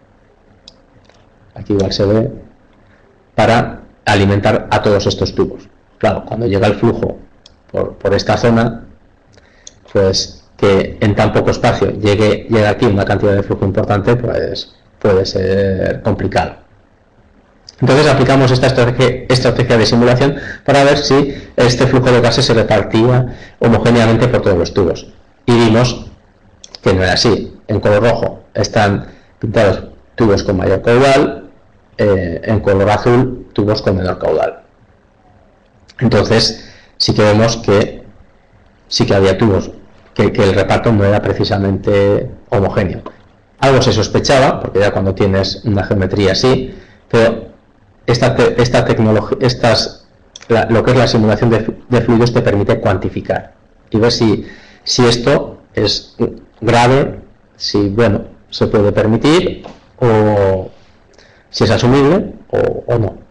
B: aquí igual se ve, para alimentar a todos estos tubos. Claro, cuando llega el flujo por, por esta zona, pues que en tan poco espacio llegue, llegue aquí una cantidad de flujo importante, pues puede ser complicado. Entonces aplicamos esta estrategia, estrategia de simulación para ver si este flujo de gases se repartía homogéneamente por todos los tubos. Y vimos que no era así. En color rojo están pintados tubos con mayor caudal, eh, en color azul tubos con menor caudal. Entonces sí que vemos que sí que había tubos que, que el reparto no era precisamente homogéneo. Algo se sospechaba, porque ya cuando tienes una geometría así, pero esta, te, esta tecnología, estas, la, lo que es la simulación de, de fluidos te permite cuantificar y ver si, si esto es grave, si bueno, se puede permitir o si es asumible o, o no.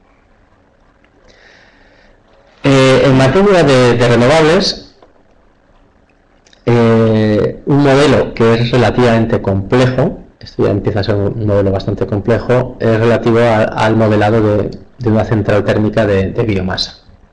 B: Eh, en materia de, de renovables, eh, un modelo que es relativamente complejo, esto ya empieza a ser un modelo bastante complejo, es relativo a, al modelado de, de una central térmica de, de biomasa.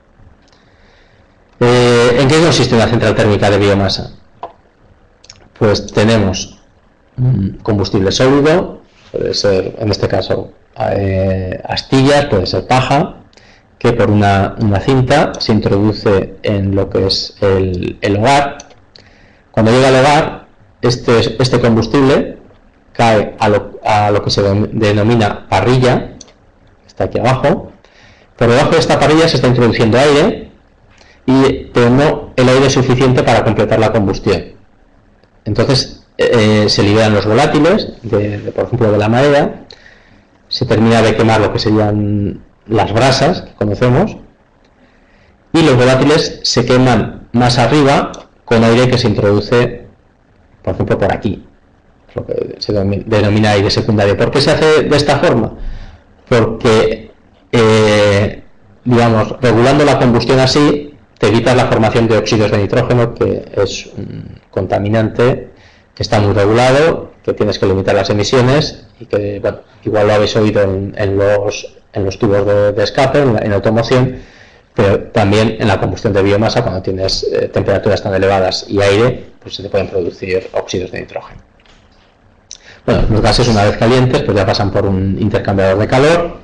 B: Eh, ¿En qué consiste una central térmica de biomasa? Pues tenemos un combustible sólido, puede ser en este caso eh, astillas, puede ser paja, que por una, una cinta se introduce en lo que es el, el hogar. Cuando llega al hogar, este, este combustible cae a lo, a lo que se denomina parrilla, que está aquí abajo. Por debajo de esta parrilla se está introduciendo aire, y, pero no el aire suficiente para completar la combustión. Entonces eh, se liberan los volátiles, de, de, por ejemplo de la madera, se termina de quemar lo que serían las brasas que conocemos, y los volátiles se queman más arriba con aire que se introduce, por ejemplo, por aquí, lo que se denomina aire secundario. ¿Por qué se hace de esta forma? Porque, eh, digamos, regulando la combustión así, te evitas la formación de óxidos de nitrógeno, que es un contaminante que está muy regulado, que tienes que limitar las emisiones y que, bueno, igual lo habéis oído en, en los en los tubos de, de escape, en, la, en automoción, pero también en la combustión de biomasa, cuando tienes eh, temperaturas tan elevadas y aire, pues se te pueden producir óxidos de nitrógeno. Bueno, los gases, una vez calientes, pues ya pasan por un intercambiador de calor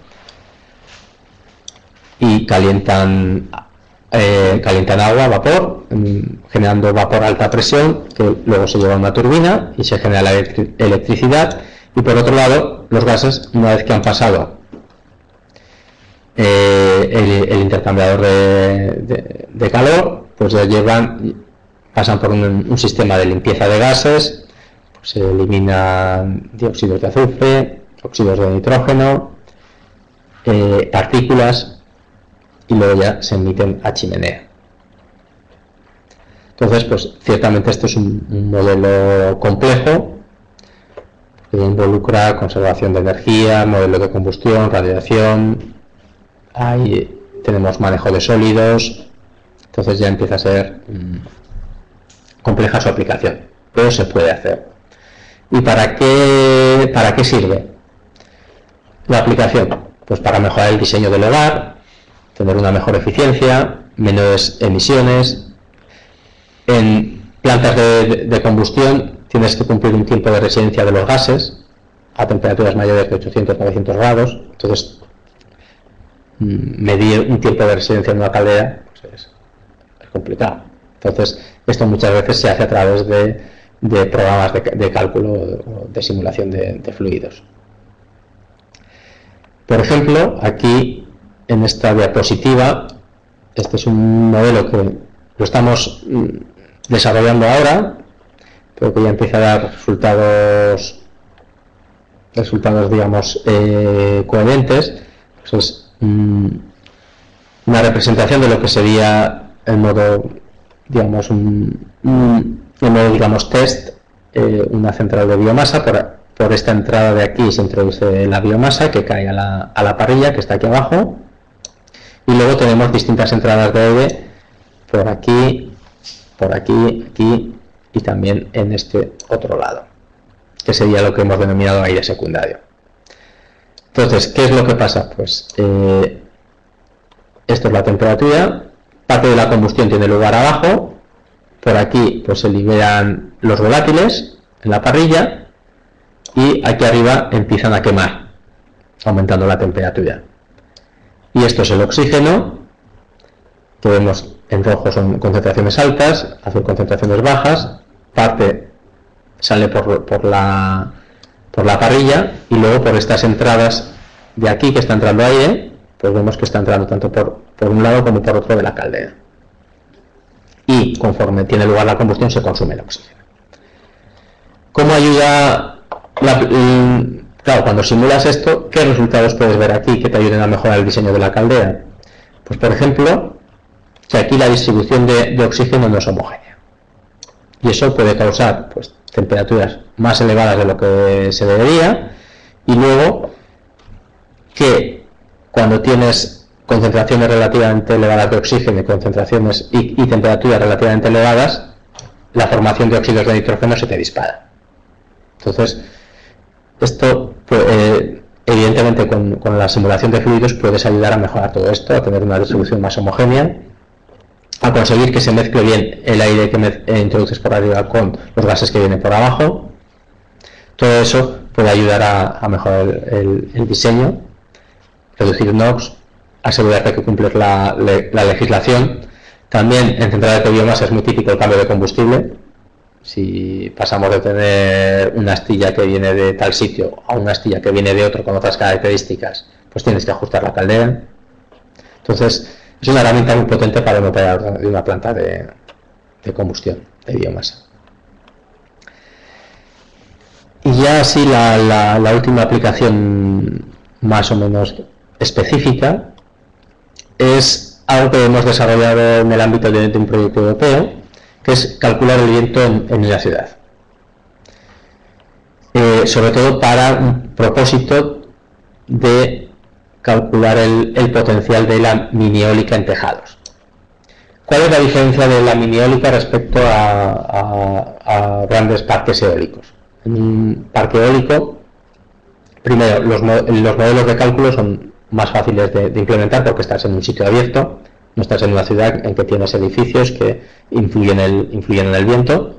B: y calientan, eh, calientan agua, vapor, generando vapor a alta presión, que luego se lleva a una turbina y se genera la electri- electricidad. Y por otro lado, los gases, una vez que han pasado Eh, el, el intercambiador de, de, de calor, pues ya llevan, pasan por un, un sistema de limpieza de gases, pues se eliminan dióxidos de azufre, óxidos de nitrógeno, eh, partículas, y luego ya se emiten a chimenea. Entonces, pues ciertamente esto es un, un modelo complejo que involucra conservación de energía, modelo de combustión, radiación. Ahí tenemos manejo de sólidos, entonces ya empieza a ser mmm, compleja su aplicación, pero se puede hacer. ¿Y para qué, para qué sirve la aplicación? Pues para mejorar el diseño del hogar, tener una mejor eficiencia, menores emisiones. En plantas de, de, de combustión tienes que cumplir un tiempo de residencia de los gases a temperaturas mayores de ochocientos a novecientos grados, entonces medir un tiempo de residencia en una caldera pues es, es complicado. Entonces esto muchas veces se hace a través de, de programas de, de cálculo o de simulación de, de fluidos. Por ejemplo, aquí en esta diapositiva, este es un modelo que lo estamos desarrollando ahora, pero que ya empieza a dar resultados resultados digamos eh, coherentes. Pues es una representación de lo que sería el modo, digamos, un, un, el modo, digamos, test, eh, una central de biomasa. Por, por esta entrada de aquí se introduce la biomasa que cae a la, a la parrilla, que está aquí abajo, y luego tenemos distintas entradas de aire por aquí, por aquí, aquí y también en este otro lado, que sería lo que hemos denominado aire secundario. Entonces, ¿qué es lo que pasa? Pues eh, esto es la temperatura, parte de la combustión tiene lugar abajo, por aquí pues se liberan los volátiles en la parrilla y aquí arriba empiezan a quemar, aumentando la temperatura. Y esto es el oxígeno, que vemos en rojo son concentraciones altas, azul concentraciones bajas, parte sale por, por la... por la parrilla y luego por estas entradas de aquí que está entrando aire, pues vemos que está entrando tanto por, por un lado como por otro de la caldera. y conforme tiene lugar la combustión se consume el oxígeno. ¿Cómo ayuda? La, el, claro, cuando simulas esto, ¿qué resultados puedes ver aquí que te ayuden a mejorar el diseño de la caldera? Pues por ejemplo, que aquí la distribución de, de oxígeno no es homogénea. Y eso puede causar pues, temperaturas más elevadas de lo que se debería, y luego que cuando tienes concentraciones relativamente elevadas de oxígeno y concentraciones y, y temperaturas relativamente elevadas, la formación de óxidos de nitrógeno se te dispara. Entonces, esto, pues, eh, evidentemente, con, con la simulación de fluidos puedes ayudar a mejorar todo esto, a tener una distribución más homogénea, a conseguir que se mezcle bien el aire que me, eh, introduces por arriba con los gases que vienen por abajo. Todo eso puede ayudar a, a mejorar el, el, el diseño, reducir NOx, asegurarte que cumples la, la legislación. También en centrales de biomasa es muy típico el cambio de combustible. Si pasamos de tener una astilla que viene de tal sitio a una astilla que viene de otro con otras características, pues tienes que ajustar la caldera. Entonces, es una herramienta muy potente para el operador de una planta de, de combustión de biomasa. Y ya así la, la, la última aplicación más o menos específica es algo que hemos desarrollado en el ámbito de, de un proyecto europeo, que es calcular el viento en, en la ciudad. Eh, sobre todo para un propósito de calcular el, el potencial de la mini eólica en tejados. ¿Cuál es la diferencia de la mini eólica respecto a, a, a grandes parques eólicos? En un parque eólico, primero, los, los modelos de cálculo son más fáciles de, de implementar porque estás en un sitio abierto, no estás en una ciudad en que tienes edificios que influyen, el, influyen en el viento.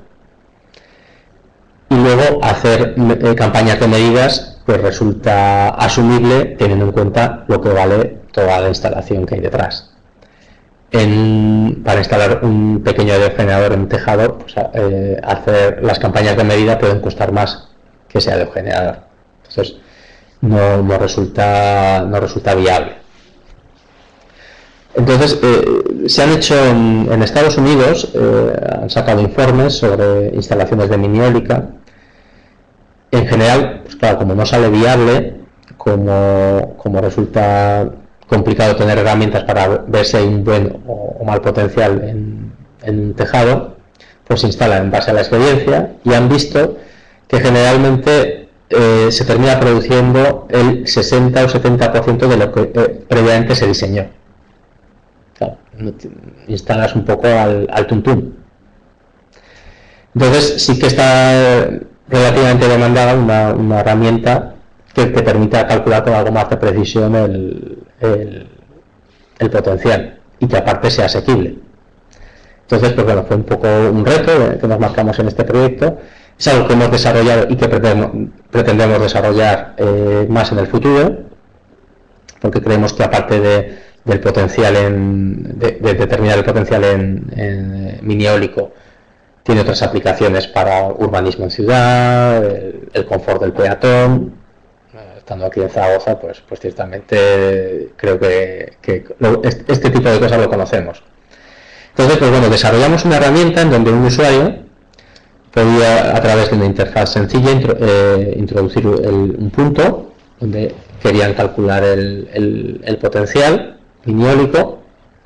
B: Y luego hacer eh, campañas de medidas pues resulta asumible teniendo en cuenta lo que vale toda la instalación que hay detrás. En, para instalar un pequeño aerogenerador en un tejado, pues, eh, hacer las campañas de medida pueden costar más que ese aerogenerador. Entonces no, no, resulta, no resulta viable. Entonces, eh, se han hecho en, en Estados Unidos, eh, han sacado informes sobre instalaciones de mini eólica. En general, pues claro, como no sale viable, como, como resulta complicado tener herramientas para ver si hay un buen o, o mal potencial en, en un tejado, pues se instalan en base a la experiencia y han visto que generalmente eh, se termina produciendo el sesenta o setenta por ciento de lo que eh, previamente se diseñó. Claro, instalas un poco al, al tuntún. Entonces sí que está relativamente demandada una, una herramienta que te permita calcular con algo más de precisión el, el, el potencial y que aparte sea asequible. Entonces, pues bueno, fue un poco un reto que nos marcamos en este proyecto. Es algo que hemos desarrollado y que pretendemos, pretendemos desarrollar eh, más en el futuro, porque creemos que aparte de del potencial en, de, de determinar el potencial en, en mini eólico, tiene otras aplicaciones para urbanismo en ciudad, el, el confort del peatón. Estando aquí en Zaragoza, pues, pues ciertamente creo que, que lo, este, este tipo de cosas lo conocemos. Entonces, pues bueno, desarrollamos una herramienta en donde un usuario podía, a través de una interfaz sencilla, intro, eh, introducir el, un punto donde querían calcular el, el, el potencial mini eólico,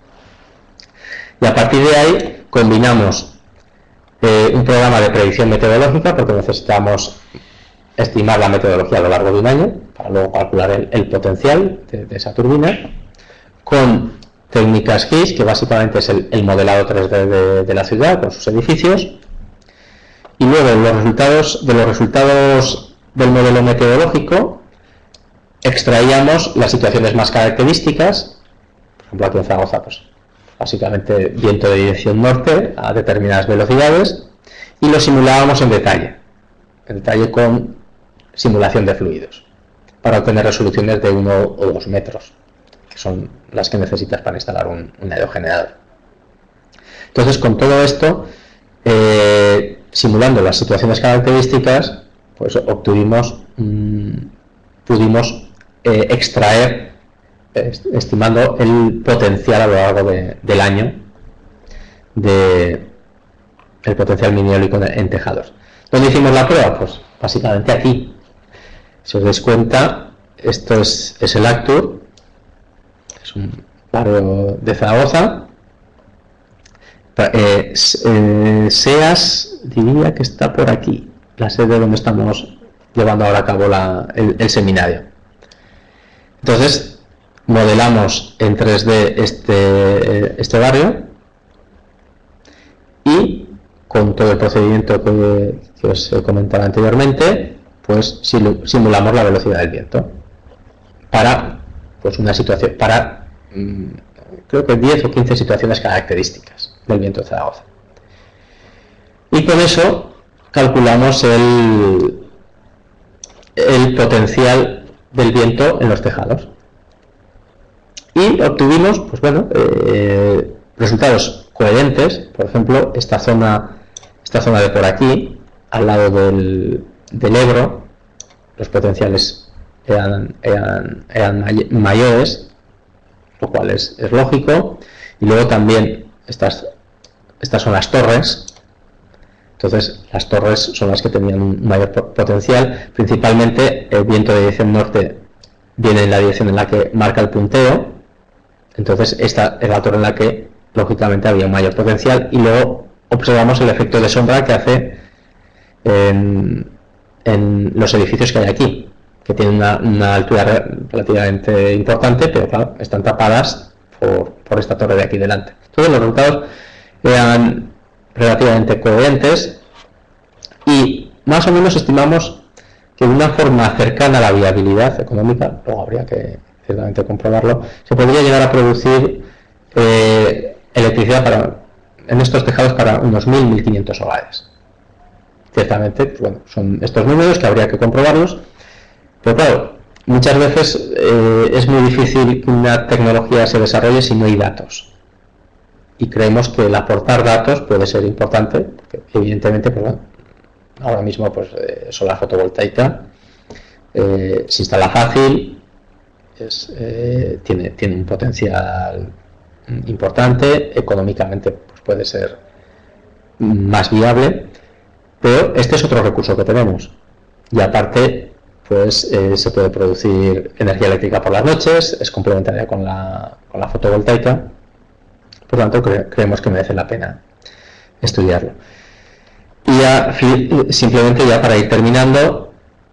B: y a partir de ahí combinamos eh, un programa de predicción meteorológica, porque necesitamos estimar la metodología a lo largo de un año para luego calcular el, el potencial de, de esa turbina, con técnicas G I S, que básicamente es el, el modelado tres D de, de la ciudad con sus edificios, y luego los resultados de los resultados del modelo meteorológico extraíamos las situaciones más características. Por ejemplo, aquí en Zaragoza, pues básicamente viento de dirección norte a determinadas velocidades, y lo simulábamos en detalle, en detalle con simulación de fluidos, para obtener resoluciones de uno o dos metros, que son las que necesitas para instalar un, un aerogenerador. Entonces, con todo esto, eh, simulando las situaciones características, pues obtuvimos, mmm, pudimos eh, extraer estimando el potencial a lo largo de, del año de el potencial mini eólico en tejados. ¿Dónde hicimos la prueba? Pues básicamente aquí. Si os dais cuenta, esto es, es el Actur, es un barrio de Zaragoza. Eh, eh, SEAS diría que está por aquí, la sede donde estamos llevando ahora a cabo la, el, el seminario. Entonces, modelamos en tres D este, este barrio y con todo el procedimiento que, que os he comentado anteriormente, pues simulamos la velocidad del viento para pues una situación, para mmm, creo que diez o quince situaciones características del viento de Zaragoza. Y con eso calculamos el, el potencial del viento en los tejados. Y obtuvimos, pues bueno, eh, resultados coherentes. Por ejemplo, esta zona, esta zona de por aquí, al lado del, del Ebro, los potenciales eran, eran, eran may mayores, lo cual es, es lógico. Y luego también estas, estas son las torres. Entonces, las torres son las que tenían un mayor potencial. Principalmente, el viento de dirección norte viene en la dirección en la que marca el punteo. Entonces, esta es la torre en la que, lógicamente, había un mayor potencial. Y luego observamos el efecto de sombra que hace en, en los edificios que hay aquí, que tienen una, una altura relativamente importante, pero claro, están tapadas por, por esta torre de aquí delante. Entonces, los resultados eran relativamente coherentes y más o menos estimamos que de una forma cercana a la viabilidad económica, luego habría que ciertamente comprobarlo, se podría llegar a producir eh, electricidad para, en estos tejados para unos mil a mil quinientos hogares. Ciertamente, pues bueno, son estos números que habría que comprobarlos, pero claro, muchas veces eh, es muy difícil que una tecnología se desarrolle si no hay datos. Y creemos que el aportar datos puede ser importante, porque evidentemente, pues bueno, ahora mismo pues eh, solar fotovoltaica eh, se instala fácil, es, eh, tiene, tiene un potencial importante, económicamente pues puede ser más viable, pero este es otro recurso que tenemos. Y aparte, pues eh, se puede producir energía eléctrica por las noches, es complementaria con la, con la fotovoltaica. Por lo tanto, cre creemos que merece la pena estudiarlo. Y ya, simplemente ya para ir terminando,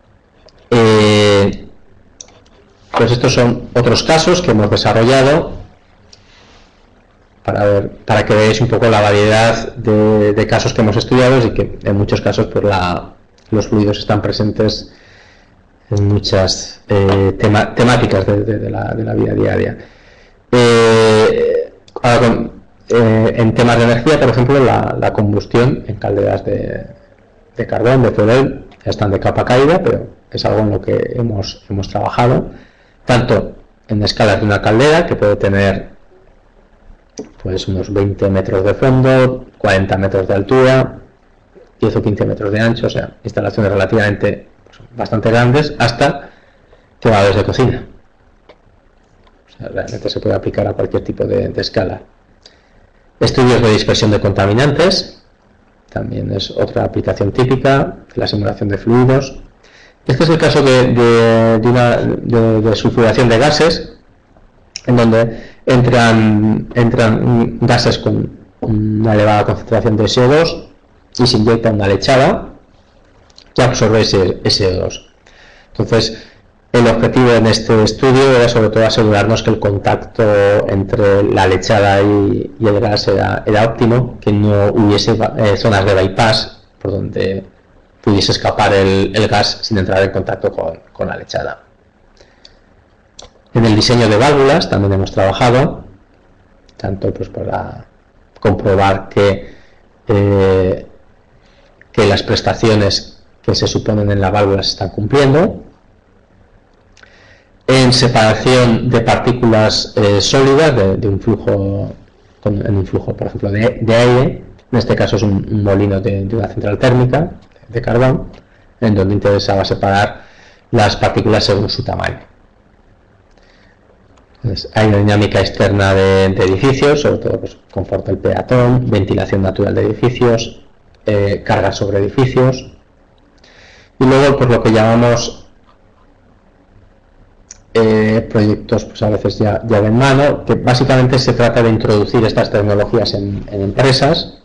B: eh, pues estos son otros casos que hemos desarrollado para, ver, para que veáis un poco la variedad de, de casos que hemos estudiado y que en muchos casos pues la, los fluidos están presentes en muchas eh, tema, temáticas de, de, de, la, de la vida diaria. Eh, Ahora, con, eh, en temas de energía, por ejemplo, la, la combustión en calderas de, de carbón, de fuel, ya están de capa caída, pero es algo en lo que hemos, hemos trabajado, tanto en escalas de una caldera, que puede tener pues unos veinte metros de fondo, cuarenta metros de altura, diez o quince metros de ancho, o sea, instalaciones relativamente pues, bastante grandes, hasta quemadores de cocina. Realmente se puede aplicar a cualquier tipo de, de escala. Estudios de dispersión de contaminantes, también es otra aplicación típica, la simulación de fluidos. Este es el caso de, de, de, una, de, de sulfuración de gases, en donde entran, entran gases con una elevada concentración de S O dos y se inyecta una lechada que absorbe ese, ese O dos. Entonces, el objetivo en este estudio era sobre todo asegurarnos que el contacto entre la lechada y, y el gas era, era óptimo, que no hubiese eh, zonas de bypass por donde pudiese escapar el, el gas sin entrar en contacto con, con la lechada. En el diseño de válvulas también hemos trabajado, tanto pues para comprobar que, eh, que las prestaciones que se suponen en la válvula se están cumpliendo, en separación de partículas eh, sólidas de, de un flujo, con, en un flujo, por ejemplo, de, de aire. En este caso es un, un molino de, de una central térmica de carbón, en donde interesaba separar las partículas según su tamaño. Pues, aerodinámica externa de, de edificios, sobre todo pues, confort del peatón, ventilación natural de edificios, eh, carga sobre edificios, y luego pues lo que llamamos eh, proyectos pues a veces ya, ya de mano, que básicamente se trata de introducir estas tecnologías en, en empresas,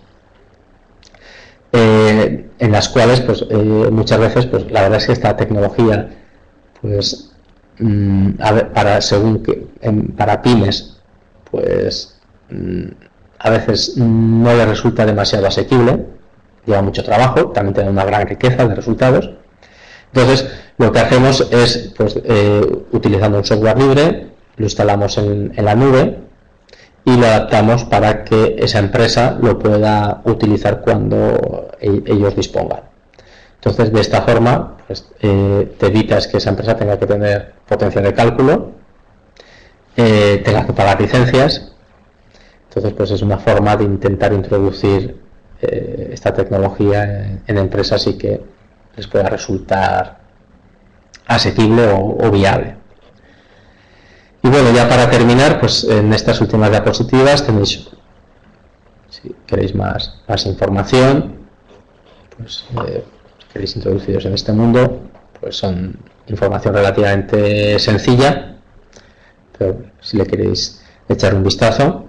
B: eh, en las cuales pues eh, muchas veces pues la verdad es que esta tecnología pues A ver, para según que en, para pymes pues a veces no le resulta demasiado asequible, lleva mucho trabajo, también tiene una gran riqueza de resultados. Entonces lo que hacemos es pues eh, utilizando un software libre, lo instalamos en, en la nube y lo adaptamos para que esa empresa lo pueda utilizar cuando e, ellos dispongan. Entonces, de esta forma, pues, eh, te evitas que esa empresa tenga que tener potencia de cálculo, eh, tenga que pagar licencias. Entonces, pues es una forma de intentar introducir eh, esta tecnología en, en empresas y que les pueda resultar asequible o, o viable. Y bueno, ya para terminar, pues en estas últimas diapositivas tenéis, si queréis más, más información, pues eh, queréis introduciros en este mundo, pues son información relativamente sencilla, pero si le queréis echar un vistazo.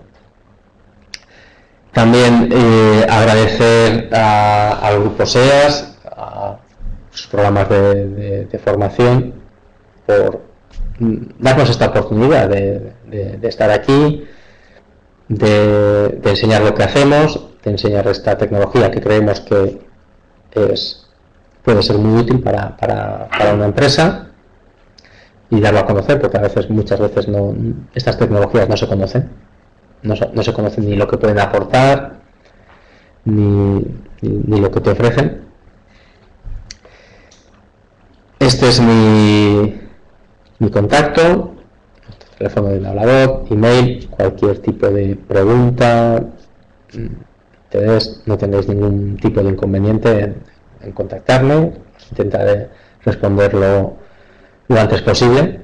B: También eh, agradecer a, al grupo SEAS, a sus programas de, de, de formación, por darnos esta oportunidad de, de, de estar aquí, de, de enseñar lo que hacemos, de enseñar esta tecnología que creemos que es puede ser muy útil para, para, para una empresa, y darlo a conocer, porque a veces, muchas veces, no, estas tecnologías no se conocen, no, no se conocen ni lo que pueden aportar, ni, ni, ni lo que te ofrecen. Este es mi, mi contacto, teléfono del hablador, email, cualquier tipo de pregunta, interés, no tendréis ningún tipo de inconveniente en, en contactarme, intentaré responderlo lo antes posible.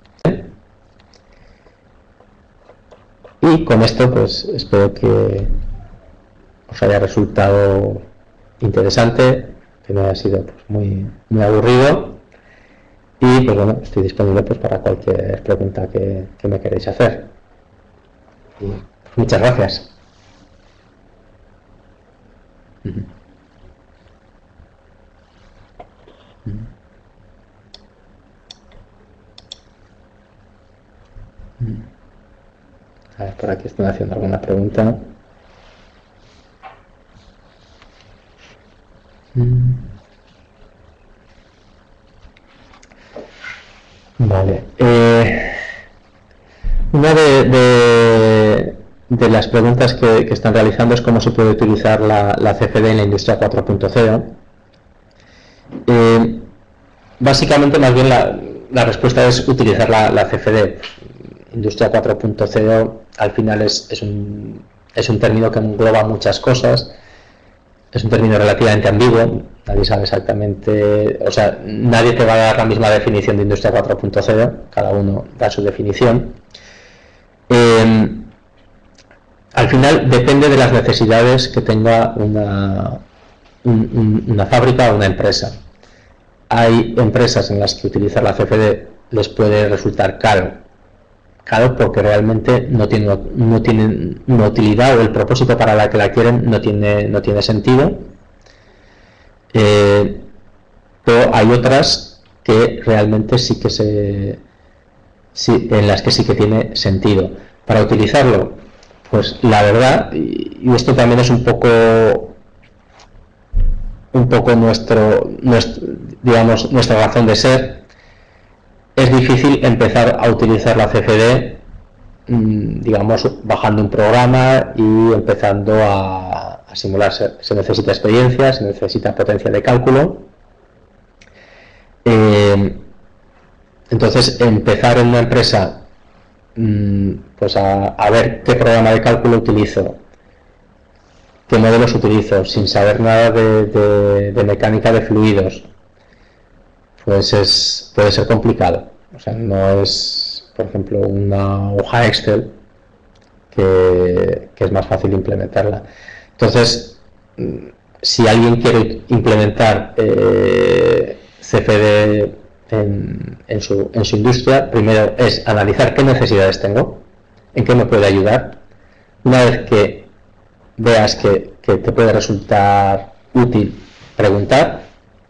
B: Y con esto pues espero que os haya resultado interesante, que no haya sido pues, muy, muy aburrido, y pues bueno, estoy disponible pues para cualquier pregunta que, que me queréis hacer. Y, pues, muchas gracias. Uh-huh. A ver, por aquí están haciendo alguna pregunta. Vale. Eh, una de, de, de las preguntas que, que están realizando es cómo se puede utilizar la, la C F D en la industria cuatro punto cero. Eh, básicamente, más bien la, la respuesta es utilizar la, la C F D. Industria cuatro punto cero al final es, es, un, es un término que engloba muchas cosas, es un término relativamente ambiguo, nadie sabe exactamente, o sea, nadie te va a dar la misma definición de Industria cuatro punto cero, cada uno da su definición. Eh, al final depende de las necesidades que tenga una, un, un, una fábrica o una empresa. Hay empresas en las que utilizar la C F D les puede resultar caro, Claro, porque realmente no tiene, no tienen una utilidad, o el propósito para la que la quieren no tiene, no tiene sentido. Eh, pero hay otras que realmente sí que se, sí, en las que sí que tiene sentido. Para utilizarlo, pues la verdad, y esto también es un poco, un poco nuestro, nuestro, digamos, nuestra razón de ser. Es difícil empezar a utilizar la C F D, digamos, bajando un programa y empezando a, a simular. Se, se necesita experiencia, se necesita potencia de cálculo. Eh, entonces, empezar en una empresa, pues a, a ver qué programa de cálculo utilizo, qué modelos utilizo, sin saber nada de, de, de mecánica de fluidos, pues es, puede ser complicado. O sea, no es, por ejemplo, una hoja Excel que, que es más fácil implementarla. Entonces, si alguien quiere implementar eh, C F D en, en, su, en su industria, primero es analizar qué necesidades tengo, en qué me puede ayudar. Una vez que veas que, que te puede resultar útil, preguntar,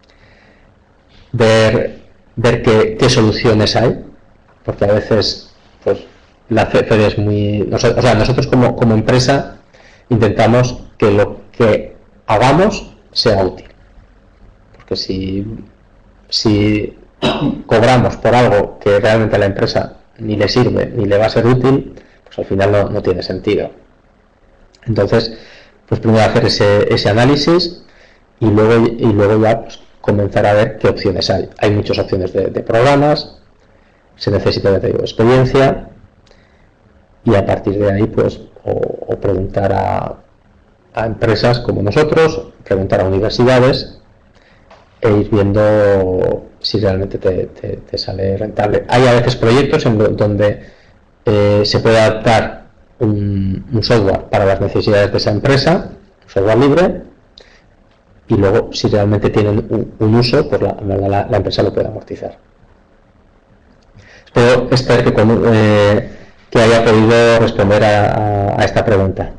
B: ver, ver qué, qué soluciones hay, porque a veces pues, la C F D es muy... O sea, nosotros como, como empresa intentamos que lo que hagamos sea útil, porque si, si cobramos por algo que realmente a la empresa ni le sirve ni le va a ser útil, pues al final no, no tiene sentido. Entonces, pues primero hacer ese, ese análisis y luego, y luego ya pues, comenzar a ver qué opciones hay. Hay muchas opciones de, de programas, se necesita, ya te digo, experiencia, y a partir de ahí pues o, o preguntar a, a empresas como nosotros, preguntar a universidades e ir viendo si realmente te, te, te sale rentable. Hay a veces proyectos en donde eh, se puede adaptar un, un software para las necesidades de esa empresa, un software libre, y luego si realmente tienen un, un uso, pues la, la, la empresa lo puede amortizar. Espero, espero que, con, eh, que haya podido responder a, a, a esta pregunta.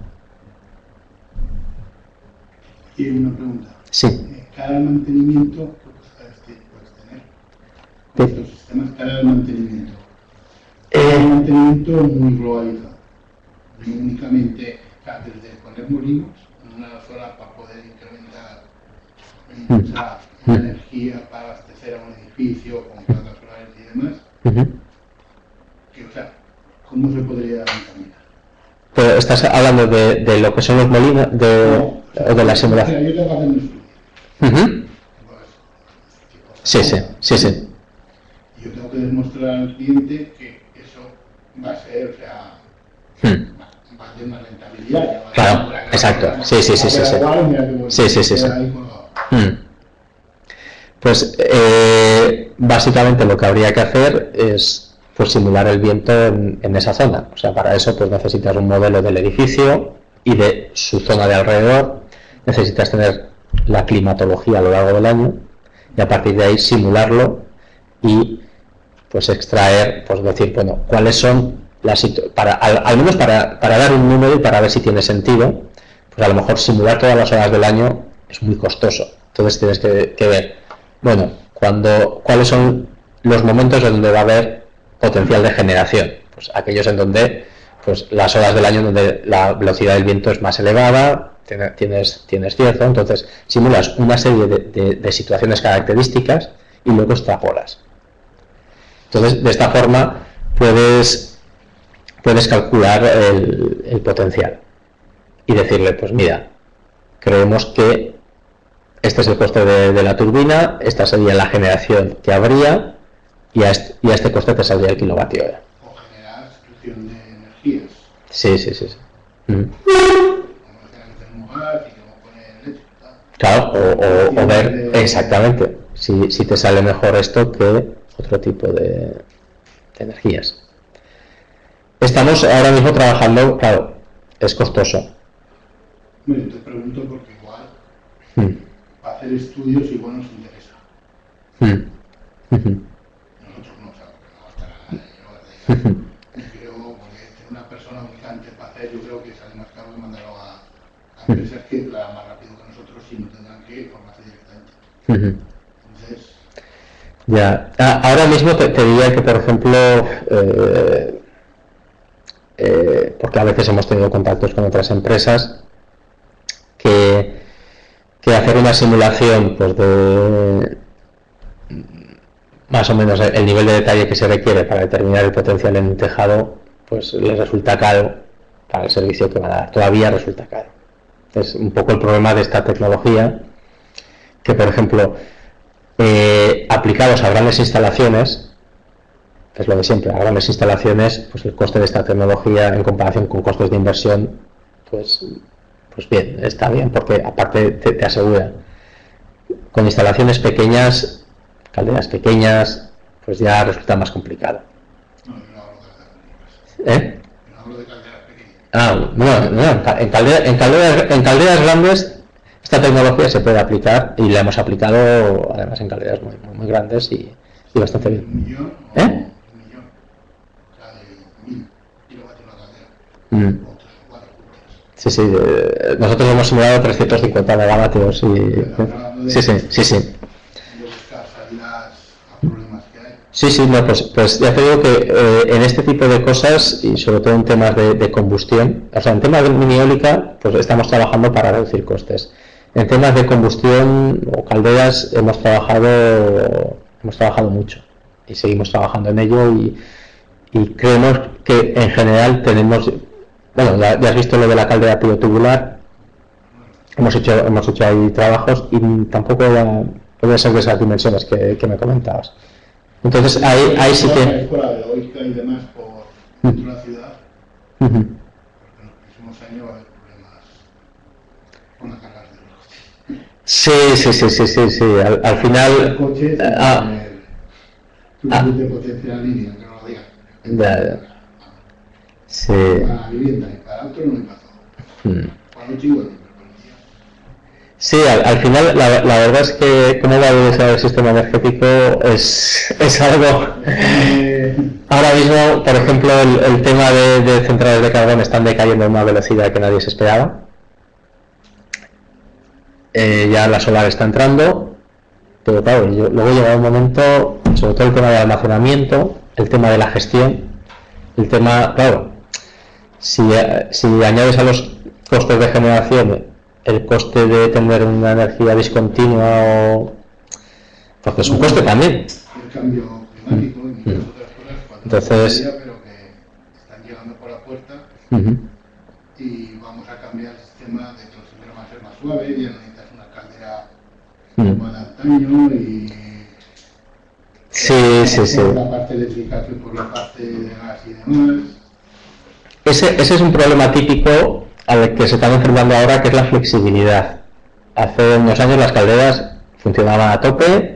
C: Y una pregunta.
B: Sí.
C: Cada mantenimiento, ¿qué posibilidades puedes tener? Con estos sistemas, cada mantenimiento. Cada
B: Eh,
C: mantenimiento muy globalizado. No únicamente, o sea, desde poner molinos en una zona para poder incrementar o sea, la energía para abastecer a un edificio con plantas solares y demás.
B: Uh-huh.
C: Que, o sea, ¿cómo se podría encaminar?
B: Pero estás hablando de, de lo que son los molinos, de, no, o, sea, o de la simulación.
C: O sea, yo tengo que hacer un estudio.
B: Uh-huh. Sí, sí, sí, sí.
C: Yo tengo que demostrar al cliente que eso va a ser, o sea,
B: hmm.
C: va, va a tener una rentabilidad.
B: Claro,
C: va a
B: exacto. Sí, sí, sí, sí, sí. Sí, sí, sí, sí. Hmm. Pues eh, básicamente lo que habría que hacer es pues simular el viento en, en esa zona. O sea, para eso pues necesitas un modelo del edificio y de su zona de alrededor. Necesitas tener la climatología a lo largo del año y a partir de ahí simularlo y pues extraer, pues decir, bueno, cuáles son las para al, al menos para, para dar un número y para ver si tiene sentido. Pues a lo mejor simular todas las horas del año es muy costoso. Entonces tienes que, que ver, bueno, cuando, cuáles son los momentos donde va a haber potencial de generación. Pues aquellos en donde pues las horas del año donde la velocidad del viento es más elevada, tienes, tienes cierto, entonces simulas una serie de, de, de situaciones características y luego extrapolas. Entonces, de esta forma puedes, puedes calcular el, el potencial y decirle, pues mira, creemos que este es el coste de, de la turbina, esta sería la generación que habría y a este, y a este coste te saldría el kilovatio hora.
C: O generar sustitución de energías.
B: Sí, sí, sí. sí. Mm. Claro, o, o, o ver exactamente si, si te sale mejor esto que otro tipo de, de energías. Estamos ahora mismo trabajando, claro, es costoso.
C: Bueno, te pregunto porque igual
B: mm.
C: para hacer estudios igual nos interesa.
B: Mm. Mm-hmm.
C: Nosotros no, o sea, porque no estará yo, mm-hmm. Yo creo porque una persona ubicante para hacer, yo creo que sale más caro que mandarlo a, a empresas mm. que la más rápido que nosotros si no tendrán que formarse directamente. Mm-hmm. Entonces,
B: ya, ahora mismo te, te diría que, por ejemplo, eh, eh, porque a veces hemos tenido contactos con otras empresas, que, que hacer una simulación pues de más o menos el nivel de detalle que se requiere para determinar el potencial en un tejado, pues les resulta caro para el servicio que van a dar. Todavía resulta caro. Es un poco el problema de esta tecnología, que por ejemplo, eh, aplicados a grandes instalaciones, es lo de siempre, a grandes instalaciones, pues el coste de esta tecnología en comparación con costes de inversión, pues, pues bien, está bien, porque aparte te, te asegura. Con instalaciones pequeñas, calderas pequeñas, pues ya resulta más complicado.
C: No, no,
A: ¿Eh?
C: No hablo de calderas pequeñas.
A: Ah, no, no, en, caldera, en, calderas, en calderas grandes esta tecnología se puede aplicar y la hemos aplicado además en calderas muy, muy, muy grandes y, y bastante bien.
C: ¿Un millón?
A: ¿Eh?
C: Un millón. O sea, de mil kilovatios la caldera.
A: Mm.
C: O tres o cuatro puntos.
A: Sí, sí, eh, nosotros hemos simulado trescientos cincuenta megavatios y... Sí, sí, sí, sí.
C: De buscar salidas a problemas que hay.
A: Sí, sí, no, pues, pues ya te digo que eh, en este tipo de cosas y sobre todo en temas de, de combustión, o sea, en temas de mini eólica, pues estamos trabajando para reducir costes. En temas de combustión o calderas hemos trabajado, hemos trabajado mucho y seguimos trabajando en ello y, y creemos que en general tenemos, bueno, ya, ya has visto lo de la caldera pilotubular, hemos hecho, hemos hecho ahí trabajos y tampoco era, puede ser de esas dimensiones que, que me comentabas. Entonces ahí, ahí sí que...
C: Por la eólica y demás por dentro de la ciudad,
A: Uh-huh.
C: porque en los próximos años va a haber problemas con las cargas de los coches.
A: Sí, sí, sí, sí, sí, sí. Al, al final...
C: Coches,
A: Ah,
C: tu
A: ah.
C: de potencia línea, que no lo digas.
A: Ya, ya. Sí.
C: Para la vivienda y para otro no hay pasado.
A: Mm.
C: Para los chicos, pero para los días.
A: Sí, al, al final la, la verdad es que cómo va a evolucionar el sistema energético es, es algo...
C: Eh,
A: Ahora mismo, por ejemplo, el, el tema de, de centrales de carbón están decayendo a una velocidad que nadie se esperaba. Eh, ya la solar está entrando, pero claro, yo, luego llega un momento, sobre todo el tema del almacenamiento, el tema de la gestión, el tema, claro, si, si añades a los costes de generación el coste de tener una energía discontinua, o, pues es un coste también.
C: el cambio climático y muchas otras cosas, cuando
A: Entonces-
C: no sabía, pero que están llegando por la puerta
A: Uh-huh.
C: y vamos a cambiar el sistema de que los inviernos van a ser más suaves, ya no necesitas una caldera
A: Mm.
C: como de antaño y
A: Sí, sí, sí.
C: por la parte eléctrica que por la parte de gas y demás.
A: Ese, ese es un problema típico al que se están enfrentando ahora, que es la flexibilidad. Hace unos años las calderas funcionaban a tope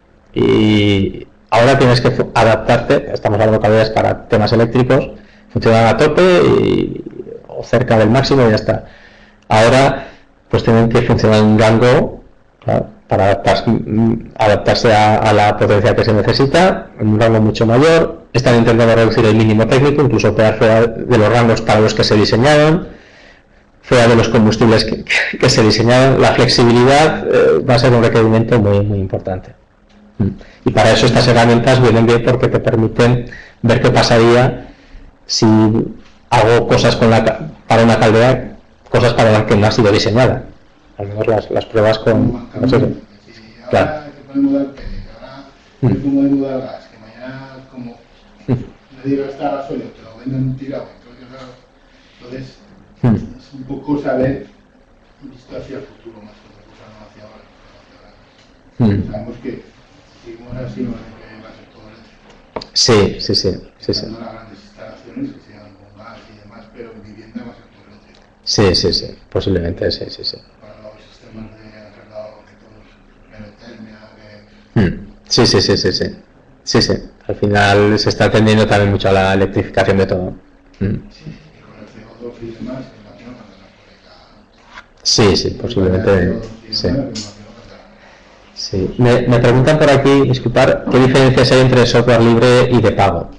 A: y ahora tienes que fu- adaptarte. Estamos hablando de calderas para temas eléctricos, funcionan a tope y, o cerca del máximo y ya está. Ahora pues tienen que funcionar en un rango, ¿claro?, para adaptarse, mm, adaptarse a, a la potencia que se necesita, en un rango mucho mayor. Están intentando reducir el mínimo técnico, incluso operar fuera de los rangos para los que se diseñaron, fuera de los combustibles que, que se diseñaron. La flexibilidad eh, va a ser un requerimiento muy, muy importante. Mm. Y para eso estas herramientas vienen bien porque te permiten ver qué pasaría si hago cosas con la, ca- para una caldera, cosas para las que no ha sido diseñada. Al menos las, las pruebas con...
C: Como
A: no sé,
C: cambio, si ahora
A: claro.
C: te ponen mudar P L, que ahora
A: Mm.
C: te ponen mudar gas, que mañana como nadie va a estar gasolio, te lo venden tirado. Entonces, claro, entonces
A: Mm.
C: es un poco saber visto hacia el futuro más que otra cosa, no hacia ahora. No hacia ahora.
A: Mm.
C: Sabemos que si seguimos así no va a ser todo eléctrico.
A: Sí, sí, sí, sí, sí.
C: Dando las grandes instalaciones que sean con gas y demás, pero en vivienda va a ser todo eléctrico.
A: Sí, sí, sí, posiblemente, sí, sí, sí.
C: Para los sistemas de traslado que todos, merotermia, que
A: Mm. Sí, sí, sí, sí, sí. Sí, sí. Al final se está tendiendo también mucho a la electrificación de todo. Mm.
C: y con el C O dos y demás, me imagino que andará por ahí cada...
A: Sí, sí, posiblemente.
C: C O dos y
A: Sí.
C: demás, me imagino que andará.
A: Sí. Me, me preguntan por aquí, disculpar, ¿qué diferencias hay entre software libre y de pago?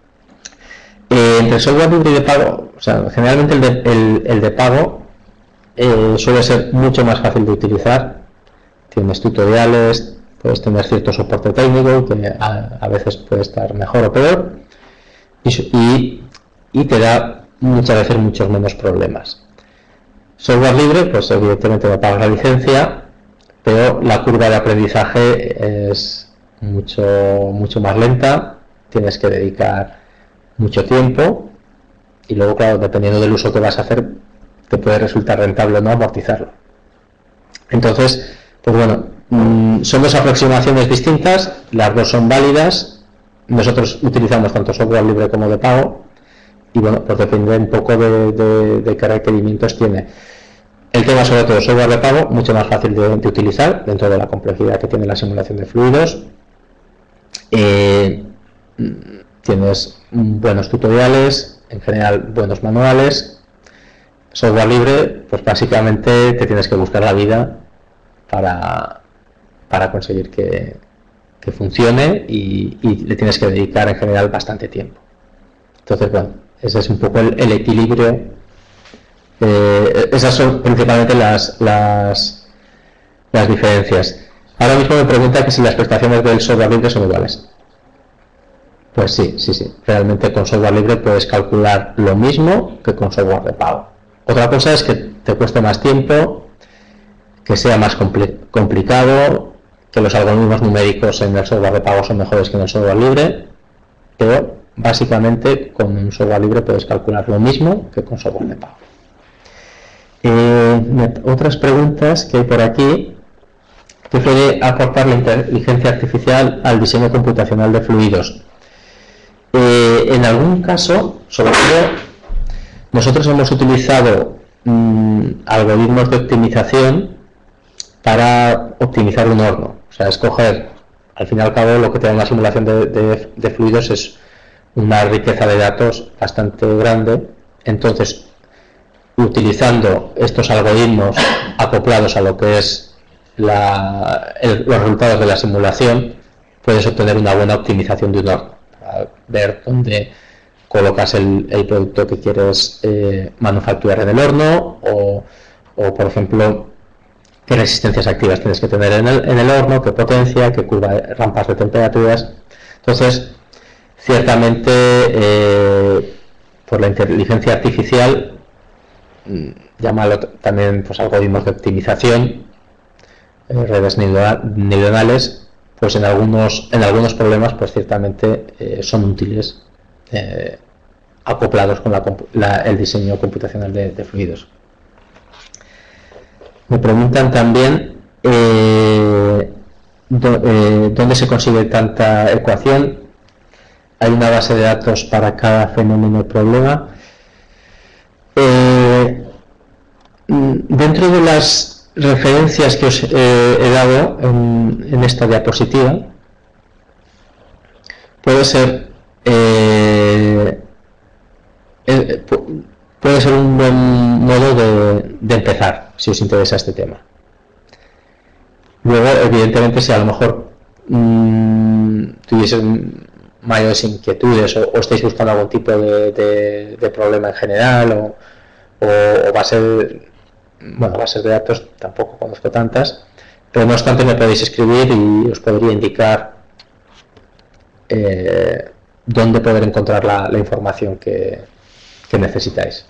A: Eh, entre software libre y de pago, o sea, generalmente el de, el, el de pago eh, suele ser mucho más fácil de utilizar. Tienes tutoriales, puedes tener cierto soporte técnico que a, a veces puede estar mejor o peor y, su- y, y te da muchas veces muchos menos problemas. Software libre, pues evidentemente no pagas la licencia, pero la curva de aprendizaje es mucho, mucho más lenta, tienes que dedicar mucho tiempo y luego, claro, dependiendo del uso que vas a hacer, te puede resultar rentable o no amortizarlo. Entonces, pues bueno, mmm, son dos aproximaciones distintas, las dos son válidas. Nosotros utilizamos tanto software libre como de pago y bueno, pues depende un poco de, de, de qué requerimientos tiene. El tema, sobre todo, software de pago, mucho más fácil de, de utilizar dentro de la complejidad que tiene la simulación de fluidos. Eh, tienes buenos tutoriales,
B: en general buenos manuales. Software libre, pues básicamente te tienes que buscar la vida para, para conseguir que, que funcione y, y le tienes que dedicar en general bastante tiempo. Entonces, bueno, ese es un poco el, el equilibrio. Eh, esas son principalmente las, las, las diferencias. Ahora mismo me pregunta que si las prestaciones del software libre son iguales. Pues sí, sí, sí. Realmente con software libre puedes calcular lo mismo que con software de pago. Otra cosa es que te cueste más tiempo, que sea más compli complicado, que los algoritmos numéricos en el software de pago son mejores que en el software libre, pero básicamente con un software libre puedes calcular lo mismo que con software de pago. Eh, otras preguntas que hay por aquí. ¿Qué puede aportar la inteligencia artificial al diseño computacional de fluidos? Eh, en algún caso, sobre todo, nosotros hemos utilizado mmm, algoritmos de optimización para optimizar un horno. O sea, escoger, al fin y al cabo, lo que te da una simulación de, de, de fluidos es una riqueza de datos bastante grande. Entonces, utilizando estos algoritmos acoplados a lo que es la, el, los resultados de la simulación, puedes obtener una buena optimización de un horno, para ver dónde colocas el, el producto que quieres eh, manufacturar en el horno o, o, por ejemplo, qué resistencias activas tienes que tener en el, en el horno, qué potencia, qué curva de rampas de temperaturas. Entonces, ciertamente, eh, por la inteligencia artificial, llámalo también pues algoritmos de optimización, eh, redes neuronales, pues en algunos en algunos problemas pues ciertamente eh, son útiles, eh, acoplados con la, la, el diseño computacional de, de fluidos. Me preguntan también eh, do, eh, dónde se consigue tanta ecuación. Hay una base de datos para cada fenómeno o problema. Eh, dentro de las referencias que os eh, he dado en, en esta diapositiva, puede ser eh, eh, puede ser un buen modo de, de empezar, si os interesa este tema. Luego, evidentemente, si a lo mejor mmm, tuvieses mayores inquietudes o, o estáis buscando algún tipo de, de, de problema en general o, o, o base, bueno, bases de datos tampoco conozco tantas, pero no obstante me podéis escribir y os podría indicar eh, dónde poder encontrar la, la información que, que necesitáis.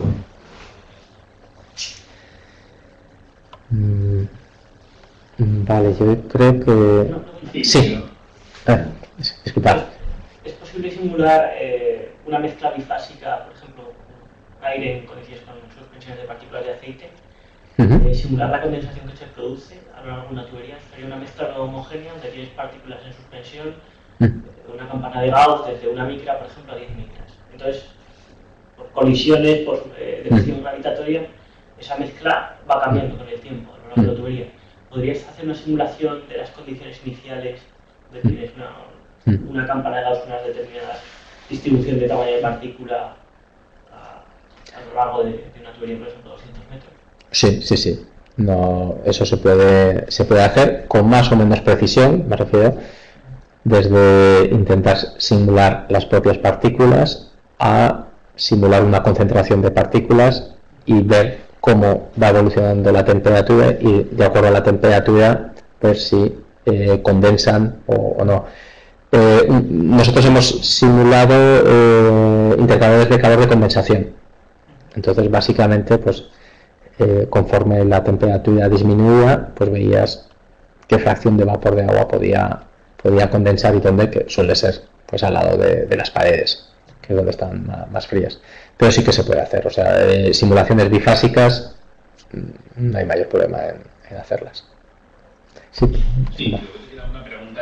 B: Mm, vale, yo creo que... Sí. Eh, disculpad.
D: ¿Es posible simular eh, una mezcla bifásica, por ejemplo, aire en condiciones con suspensiones de partículas de aceite? Uh-huh. eh, simular la condensación que se produce a lo largo de una tubería. Sería una mezcla no homogénea donde tienes partículas en suspensión, uh-huh. una campana de Gauss desde una micra, por ejemplo, a diez micras. Entonces, por colisiones, por eh, deflexión uh-huh. gravitatoria, esa mezcla va cambiando con el tiempo a lo largo uh-huh. de la tubería. ¿Podrías hacer una simulación de las condiciones iniciales de que tienes una una campana de Gauss con una determinada distribución de tamaño de partícula a, a lo largo de, de una tubería, por ejemplo, doscientos metros?
B: Sí, sí, sí. No, eso se puede, se puede hacer con más o menos precisión, me refiero, desde intentar simular las propias partículas a simular una concentración de partículas y ver cómo va evolucionando la temperatura y de acuerdo a la temperatura ver si eh, condensan o, o no. Eh, nosotros hemos simulado eh, intercambiadores de calor de condensación. Entonces, básicamente, pues eh, conforme la temperatura disminuía, pues veías qué fracción de vapor de agua podía, podía condensar y dónde, que suele ser pues al lado de, de las paredes, que es donde están más, más frías. Pero sí que se puede hacer. O sea, eh, simulaciones bifásicas, no hay mayor problema en, en hacerlas. Sí,
E: sí, yo quería una pregunta.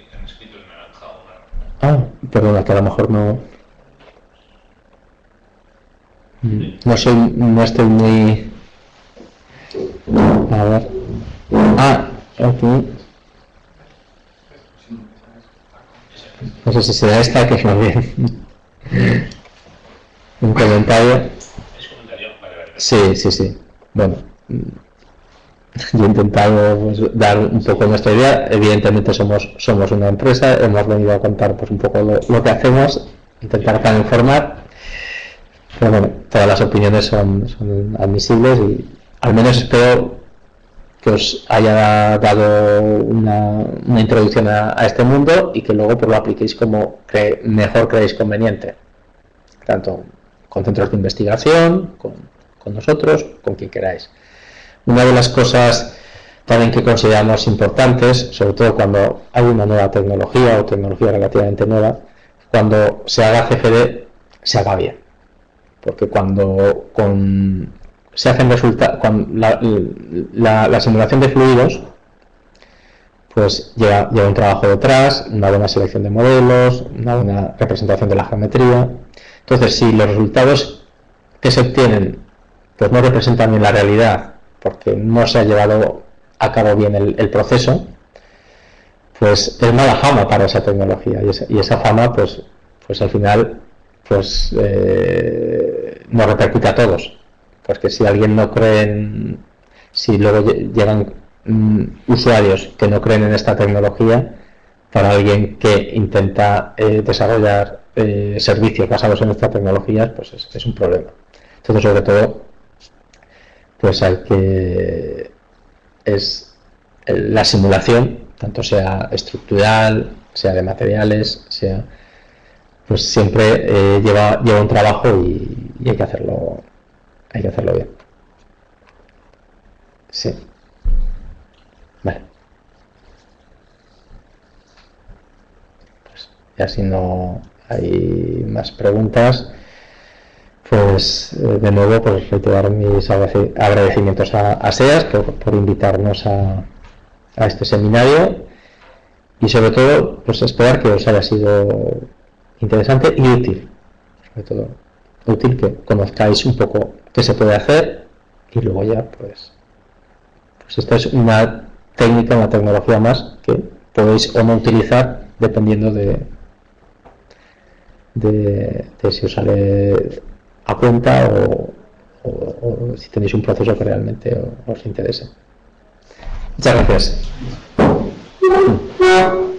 B: Ah, perdona, que a lo mejor no... No soy... no estoy muy... A ver... Ah, aquí... No sé si será esta, que es más bien... un comentario.
E: ¿Es comentario? Vale, vale.
B: Sí, sí, sí. Bueno, yo he intentado pues, dar un poco nuestra idea. Evidentemente somos somos una empresa, hemos venido a contar pues un poco lo, lo que hacemos, intentar para informar. Pero bueno, todas las opiniones son, son admisibles y al menos espero que os haya dado una, una introducción a, a este mundo y que luego pues, lo apliquéis como cre, mejor creéis conveniente, tanto con centros de investigación, con, con nosotros, con quien queráis. Una de las cosas también que consideramos importantes, sobre todo cuando hay una nueva tecnología o tecnología relativamente nueva, cuando se haga C F D, se haga bien. Porque cuando con, se hacen resultados, con la, la, la simulación de fluidos, pues lleva, lleva un trabajo detrás, una buena selección de modelos, una buena representación de la geometría. Entonces, si los resultados que se obtienen pues no representan bien la realidad, porque no se ha llevado a cabo bien el, el proceso, pues es mala fama para esa tecnología, y esa, y esa fama, pues, pues al final, pues eh, nos repercute a todos. Porque si alguien no cree en, si luego llegan mm, usuarios que no creen en esta tecnología, para alguien que intenta eh, desarrollar eh, servicios basados en estas tecnologías, pues es, es un problema. Entonces, sobre todo, pues hay que es la simulación, tanto sea estructural, sea de materiales, sea, pues siempre eh, lleva lleva un trabajo y, y hay que hacerlo hay que hacerlo bien. Sí. Vale. Pues ya si no hay más preguntas, pues eh, de nuevo pues reiterar mis agradecimientos a, a SEAS por, por invitarnos a, a este seminario y sobre todo pues esperar que os haya sido interesante y útil, sobre todo útil que conozcáis un poco qué se puede hacer y luego ya pues pues esta es una técnica, una tecnología más que podéis o no utilizar dependiendo de de, de si os sale a cuenta o, o, o si tenéis un proceso que realmente os interese. Muchas gracias.